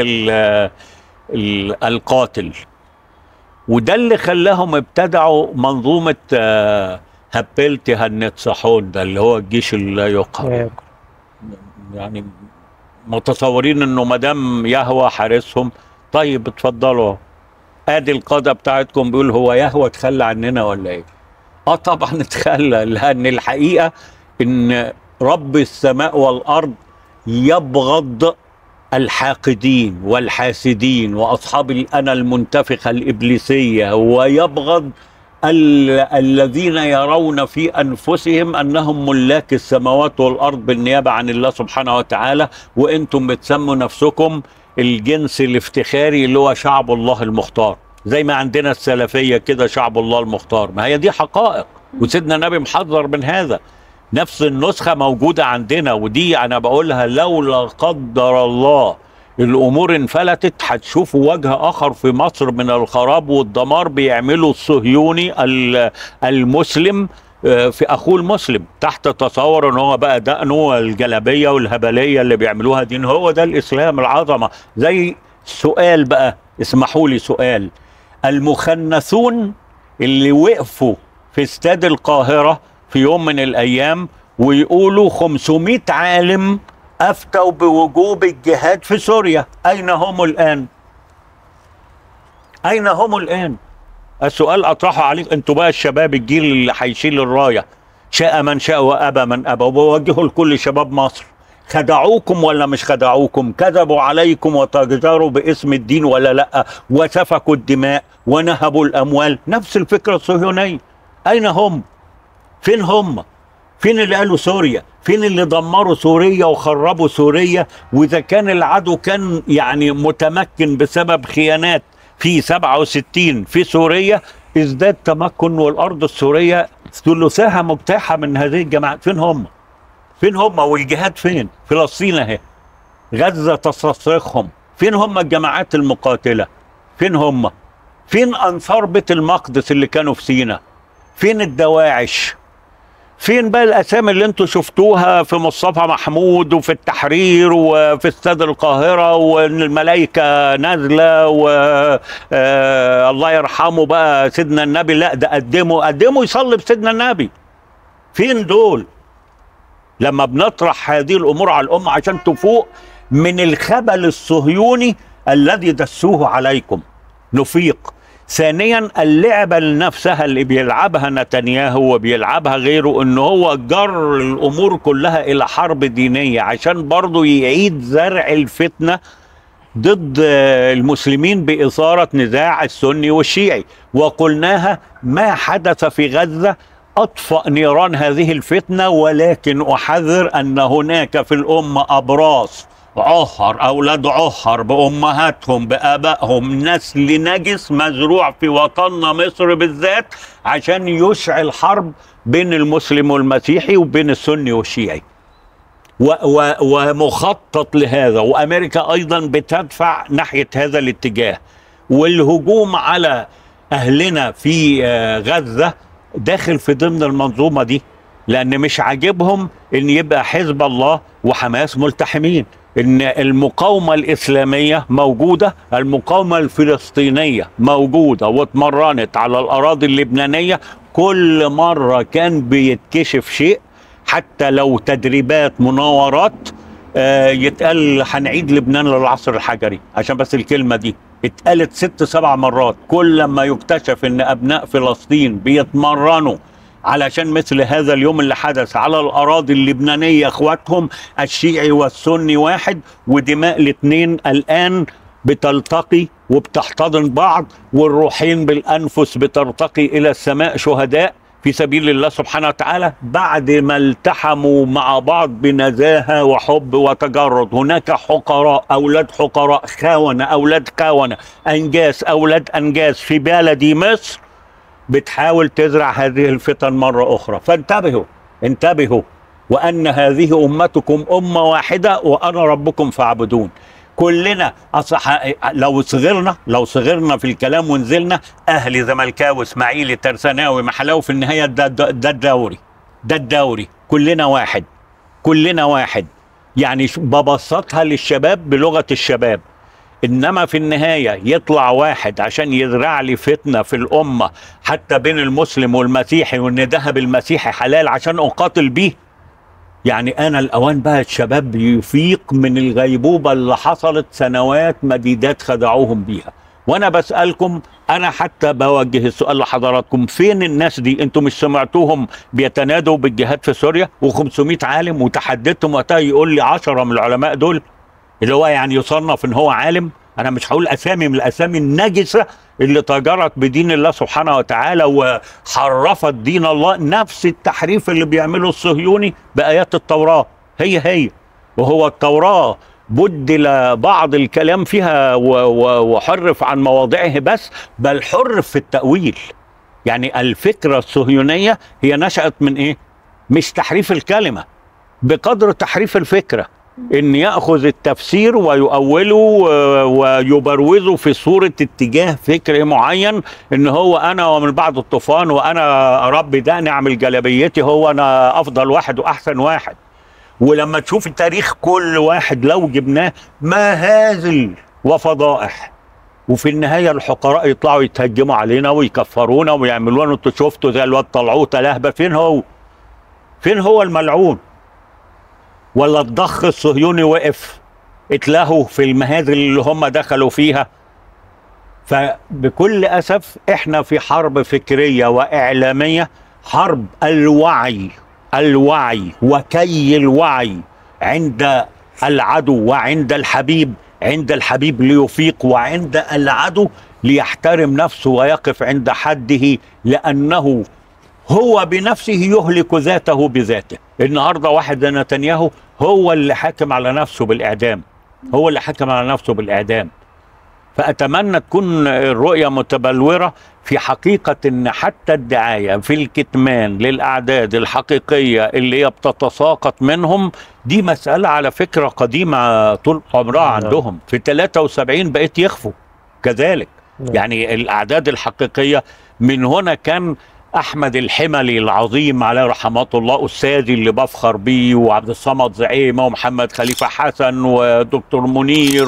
القاتل. وده اللي خلاهم ابتدعوا منظومة هبلت هنتصحون، ده اللي هو الجيش اللي يقهر. يعني متصورين انه مدام يهوه حارسهم، طيب اتفضلوا ادي القادة بتاعتكم، بيقول هو يهوه تخلى عننا ولا ايه؟ طبعا اتخلى، لان الحقيقة ان رب السماء والارض يبغض الحاقدين والحاسدين واصحاب الانا المنتفخة الابليسية، ويبغض الذين يرون في أنفسهم أنهم ملاك السماوات والأرض بالنيابة عن الله سبحانه وتعالى، وإنتم بتسموا نفسكم الجنس الافتخاري اللي هو شعب الله المختار، زي ما عندنا السلفية كده شعب الله المختار. ما هي دي حقائق، وسيدنا النبي محذر من هذا. نفس النسخة موجودة عندنا، ودي أنا بقولها لولا قدر الله الأمور انفلتت هتشوفوا وجه آخر في مصر من الخراب والدمار بيعملوا الصهيوني المسلم في أخوه المسلم، تحت تصور ان هو بقى دقنه والجلابية والهبلية اللي بيعملوها دين. هو ده الإسلام العظمة. زي سؤال بقى، اسمحوا لي سؤال، المخنثون اللي وقفوا في استاد القاهرة في يوم من الأيام ويقولوا 500 عالم أفتوا بوجوب الجهاد في سوريا، أين هم الآن؟ أين هم الآن؟ السؤال أطرحه عليك أنتوا بقى الشباب، الجيل اللي هيشيل الراية، شاء من شاء وأبى من أبى، وبوجهه لكل شباب مصر، خدعوكم ولا مش خدعوكم؟ كذبوا عليكم وتجاروا باسم الدين ولا لأ؟ وسفكوا الدماء ونهبوا الأموال، نفس الفكرة الصهيونية. أين هم؟ فين هم؟ فين اللي قالوا سوريا؟ فين اللي دمروا سوريا وخربوا سوريا؟ وإذا كان العدو كان يعني متمكن بسبب خيانات في 67 في سوريا، ازداد تمكن والأرض السورية ثلثها مجتاحة من هذه الجماعات. فين هم؟ فين هم؟ والجهاد فين؟ فلسطين اهي، غزة تستصرخهم. فين هم الجماعات المقاتلة؟ فين هم؟ فين أنصار بيت المقدس اللي كانوا في سيناء؟ فين الدواعش؟ فين بقى الأسامي اللي انتوا شفتوها في مصطفى محمود وفي التحرير وفي استاد القاهرة والملائكة نازلة الله يرحمه بقى سيدنا النبي؟ لا، ده قدموا يصلي بسيدنا النبي. فين دول؟ لما بنطرح هذه الأمور على الأمة عشان تفوق من الخبل الصهيوني الذي دسوه عليكم نفيق. ثانيا، اللعبة نفسها اللي بيلعبها نتنياهو وبيلعبها غيره، ان هو جر الامور كلها الى حرب دينية عشان برضو يعيد زرع الفتنة ضد المسلمين بإثارة نزاع السني والشيعي. وقلناها، ما حدث في غزة أطفأ نيران هذه الفتنة، ولكن أحذر أن هناك في الأمة أبراص عهر، أولاد عهر بأمهاتهم بآبائهم، نسل نجس مزروع في وطننا مصر بالذات عشان يشعل حرب بين المسلم والمسيحي وبين السني والشيعي، ومخطط لهذا. وأمريكا أيضا بتدفع ناحية هذا الاتجاه. والهجوم على أهلنا في غزة داخل في ضمن المنظومة دي، لأن مش عاجبهم إن يبقى حزب الله وحماس ملتحمين. إن المقاومة الإسلامية موجودة، المقاومة الفلسطينية موجودة واتمرنت على الأراضي اللبنانية. كل مرة كان بيتكشف شيء، حتى لو تدريبات مناورات، يتقال هنعيد لبنان للعصر الحجري، عشان بس الكلمة دي اتقالت 6-7 مرات. كل لما يكتشف ان ابناء فلسطين بيتمرنوا علشان مثل هذا اليوم اللي حدث على الاراضي اللبنانية، اخواتهم الشيعي والسني واحد، ودماء الاثنين الان بتلتقي وبتحتضن بعض، والروحين بالانفس بترتقي الى السماء شهداء في سبيل الله سبحانه وتعالى، بعد ما التحموا مع بعض بنزاهة وحب وتجرد. هناك حقراء، أولاد حقراء، خونة، أولاد خونة، أنجاس، أولاد أنجاس في بلدي مصر بتحاول تزرع هذه الفتن مرة أخرى. فانتبهوا، انتبهوا، وأن هذه أمتكم أمة واحدة وأنا ربكم فاعبدون. كلنا لو صغرنا في الكلام ونزلنا، اهلي، زملكاوي، اسماعيلي، ترساناوي، محلاوي، في النهايه ده الدوري. ده الدوري، كلنا واحد، كلنا واحد. يعني ببسطها للشباب بلغة الشباب. انما في النهاية يطلع واحد عشان يزرع لي فتنة في الامة حتى بين المسلم والمسيحي، وان ذهب المسيحي حلال عشان اقاتل بيه. يعني انا الاوان بقى الشباب يفيق من الغيبوبة اللي حصلت سنوات مديدات خدعوهم بيها. وانا بسألكم، انا حتى بوجه السؤال لحضراتكم، فين الناس دي؟ انتم مش سمعتوهم بيتنادوا بالجهاد في سوريا و500 عالم، وتحددتم وقتها يقول لي 10 من العلماء دول اللي هو يعني يصنف ان هو عالم. انا مش هقول اسامي من الاسامي النجسه اللي تجرت بدين الله سبحانه وتعالى وحرفت دين الله، نفس التحريف اللي بيعمله الصهيوني بايات التوراه هي. وهو التوراه بدل بعض الكلام فيها وحرف عن مواضعه بس، بل حرف في التأويل. يعني الفكرة الصهيونية هي نشأت من ايه؟ مش تحريف الكلمة بقدر تحريف الفكرة، ان يأخذ التفسير ويؤوله ويبروزه في صورة اتجاه فكري معين، ان هو انا ومن بعد الطوفان، وانا ربي ده نعمل جلبيتي، هو انا افضل واحد واحسن واحد. ولما تشوف التاريخ كل واحد لو جبناه مهازل وفضائح، وفي النهاية الحقراء يطلعوا يتهجموا علينا ويكفرونا ويعملوا انتوا شفتوا زي الواد طلعوه لهبة. فين هو الملعون؟ ولا الضخ الصهيوني وقف اتلهوا في المهازل اللي هم دخلوا فيها؟ فبكل أسف احنا في حرب فكرية وإعلامية، حرب الوعي وكي الوعي عند العدو وعند الحبيب، عند الحبيب ليفيق، وعند العدو ليحترم نفسه ويقف عند حده، لأنه هو بنفسه يهلك ذاته بذاته. النهاردة واحد زي نتنياهو هو اللي حاكم على نفسه بالإعدام، فأتمنى تكون الرؤية متبلورة في حقيقة ان حتى الدعاية في الكتمان للأعداد الحقيقية اللي هي بتتساقط منهم، دي مسألة على فكرة قديمة طول عمرها عندهم. في 73 بقيت يخفوا كذلك. يعني الأعداد الحقيقية من هنا كان أحمد الحملي العظيم عليه رحمة الله أستاذي اللي بفخر بيه، وعبد الصمد زعيمة، ومحمد خليفة حسن، ودكتور منير،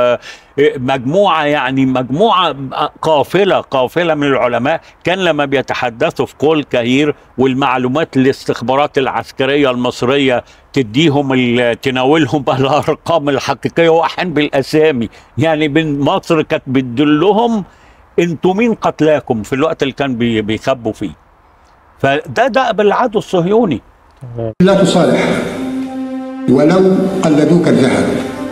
ومجموعة يعني مجموعة قافلة من العلماء. كان لما بيتحدثوا في قول كهير والمعلومات الاستخبارات العسكرية المصرية تديهم تناولهم بقى الأرقام الحقيقية وأحيانا بالأسامي، يعني من مصر كانت بتدلهم انتوا مين قتلاكم في الوقت اللي كان بيخبوا فيه. فده دأب العدو الصهيوني. لا تصالح ولو قلدوك الذهب.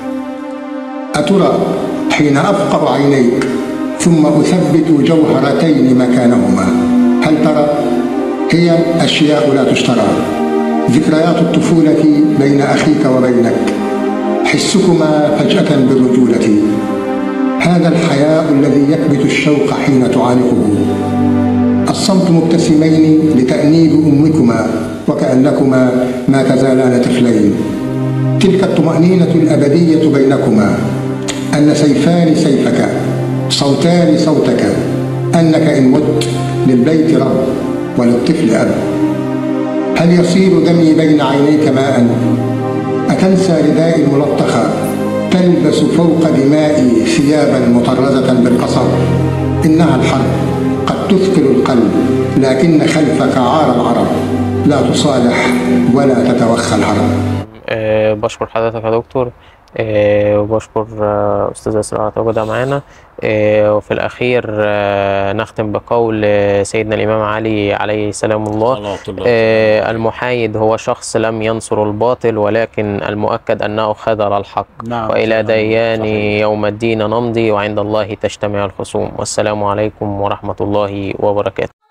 أترى حين أفقر عينيك ثم أثبت جوهرتين مكانهما، هل ترى؟ هي أشياء لا تشترى، ذكريات الطفولة بين أخيك وبينك، حسكما فجأة بالرجولة، هذا الحياء الذي يكبت الشوق حين تعانقه، الصمت مبتسمين لتأنيب أمكما وكأنكما ما تزالان طفلين، تلك الطمأنينة الأبدية بينكما، أن سيفان سيفك، صوتان صوتك، أنك إن مت للبيت رب وللطفل أب. هل يصير دمي بين عينيك ماء؟ أتنسى ردائي الملطخة تلبس فوق دمائي ثيابا مطرزة بالقصب؟ إنها الحرب قد تثقل القلب، لكن خلفك عار العرب، لا تصالح ولا تتوخى الهرب. بشكر حضرتك يا دكتور، وبشكر أستاذ إسراء على تواجدها معانا. وفي الأخير نختم بقول سيدنا الإمام علي عليه سلام الله: المحايد هو شخص لم ينصر الباطل، ولكن المؤكد أنه خذل الحق. وإلى ديان يوم الدين نمضي، وعند الله تجتمع الخصوم. والسلام عليكم ورحمة الله وبركاته.